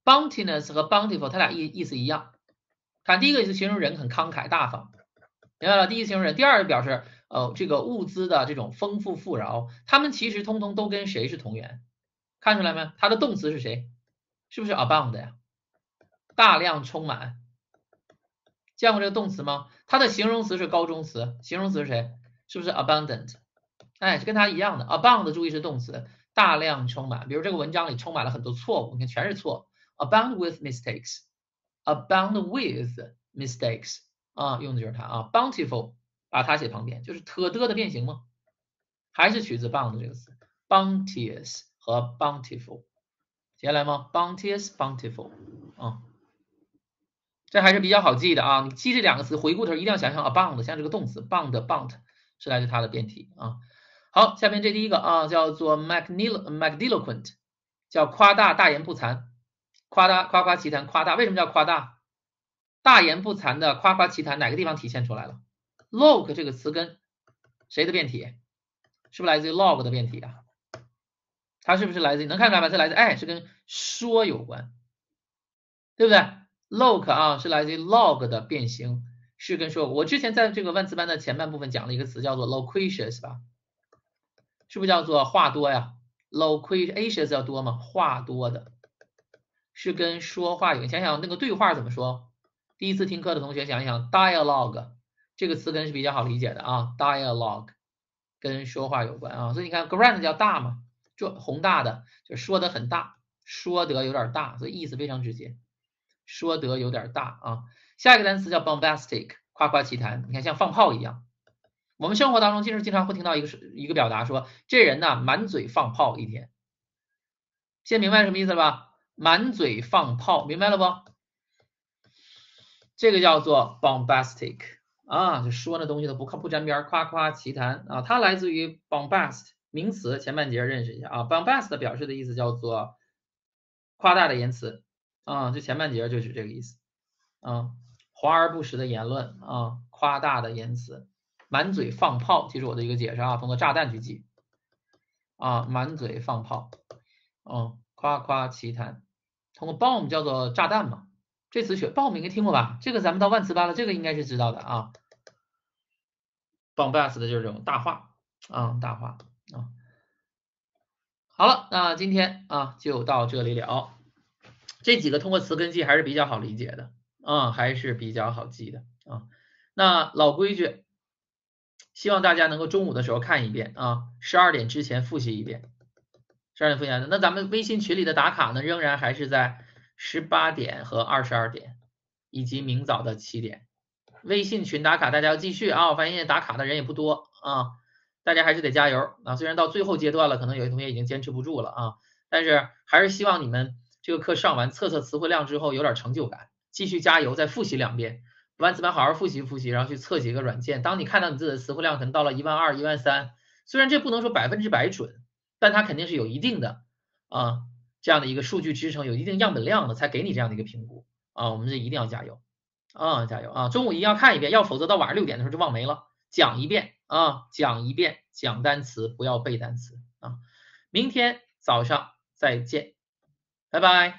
bounteous 和 bountiful 它俩意思一样。看第一个是形容人很慷慨大方，明白了？第一个形容人，第二个表示这个物资的这种丰富富饶，它们其实通通都跟谁是同源？看出来没？它的动词是谁？是不是 abound 呀？大量充满。见过这个动词吗？它的形容词是高中词，形容词是谁？是不是 abundant？ 哎，是跟它一样的。abound 注意是动词，大量充满。比如这个文章里充满了很多错误，你看全是错。abound with mistakes。abound with mistakes 啊，用的就是它啊。bountiful 把它写旁边，就是特的变形吗？还是取自 bound 这个词 ，bounteous 和 bountiful， 接下来吗 ？bounteous、bountiful 啊。这还是比较好记的啊！你记这两个词，回顾的时候一定要想想 abound，像这个动词 bound 是来自它的变体啊。好，下面这第一个啊，叫做 magniloquent， 叫夸大、大言不惭，夸夸其谈，夸大。为什么叫夸大？大言不惭的夸夸其谈，哪个地方体现出来了 ？log 这个词根谁的变体？是不是来自于 log 的变体啊？它是不是来自于能看出来吗？它来自哎，是跟说有关，对不对？log 啊是来自于 log 的变形，是跟说。我之前在这个万词班的前半部分讲了一个词叫做 loquacious 吧，是不是叫做话多呀 ？loquacious 要多吗？话多的，是跟说话有。你想想那个对话怎么说？第一次听课的同学想一想 ，dialogue 这个词根是比较好理解的啊 ，dialogue 跟说话有关啊。所以你看 grand 叫大嘛，就宏大的，就说的很大，说得有点大，所以意思非常直接。说得有点大啊。下一个单词叫 bombastic， 夸夸其谈。你看像放炮一样，我们生活当中经常会听到一个表达说，这人呢满嘴放炮一天。现在明白什么意思了吧？满嘴放炮，明白了不？这个叫做 bombastic 啊，就说那东西都不沾边，夸夸其谈啊。它来自于 bombast 名词，前半节认识一下啊。bombast 表示的意思叫做夸大的言辞啊，这前半节就是这个意思啊。华而不实的言论啊，夸大的言辞，满嘴放炮，记住我的一个解释啊，通过炸弹去记啊，满嘴放炮，夸夸其谈，通过 bomb 叫做炸弹嘛。这词学 bomb 应该听过吧？这个咱们到万词班了，这个应该是知道的啊。bombast 的就是这种大话啊，大话啊。好了，那今天啊就到这里了。这几个通过词根记还是比较好理解的啊，还是比较好记的啊。那老规矩，希望大家能够中午的时候看一遍啊，12点之前复习一遍。12点复习完，那咱们微信群里的打卡呢，仍然还是在18点和22点，以及明早的7点。微信群打卡大家要继续啊，我发现打卡的人也不多啊，大家还是得加油啊。虽然到最后阶段了，可能有些同学已经坚持不住了啊，但是还是希望你们这个课上完测词汇量之后有点成就感，继续加油，再复习2遍。万词班好好复习复习，然后去测几个软件。当你看到你自己的词汇量可能到了12000、13000，虽然这不能说100%准，但它肯定是有一定的啊这样的一个数据支撑，有一定样本量的，才给你这样的一个评估啊。我们这一定要加油啊，加油啊！中午一定要看一遍，要否则到晚上6点的时候就忘没了。讲一遍啊，讲一遍，讲单词，不要背单词啊。明天早上再见，拜拜。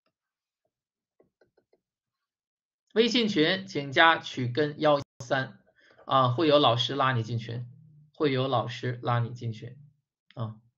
微信群请加曲根113啊，会有老师拉你进群，会有老师拉你进群啊。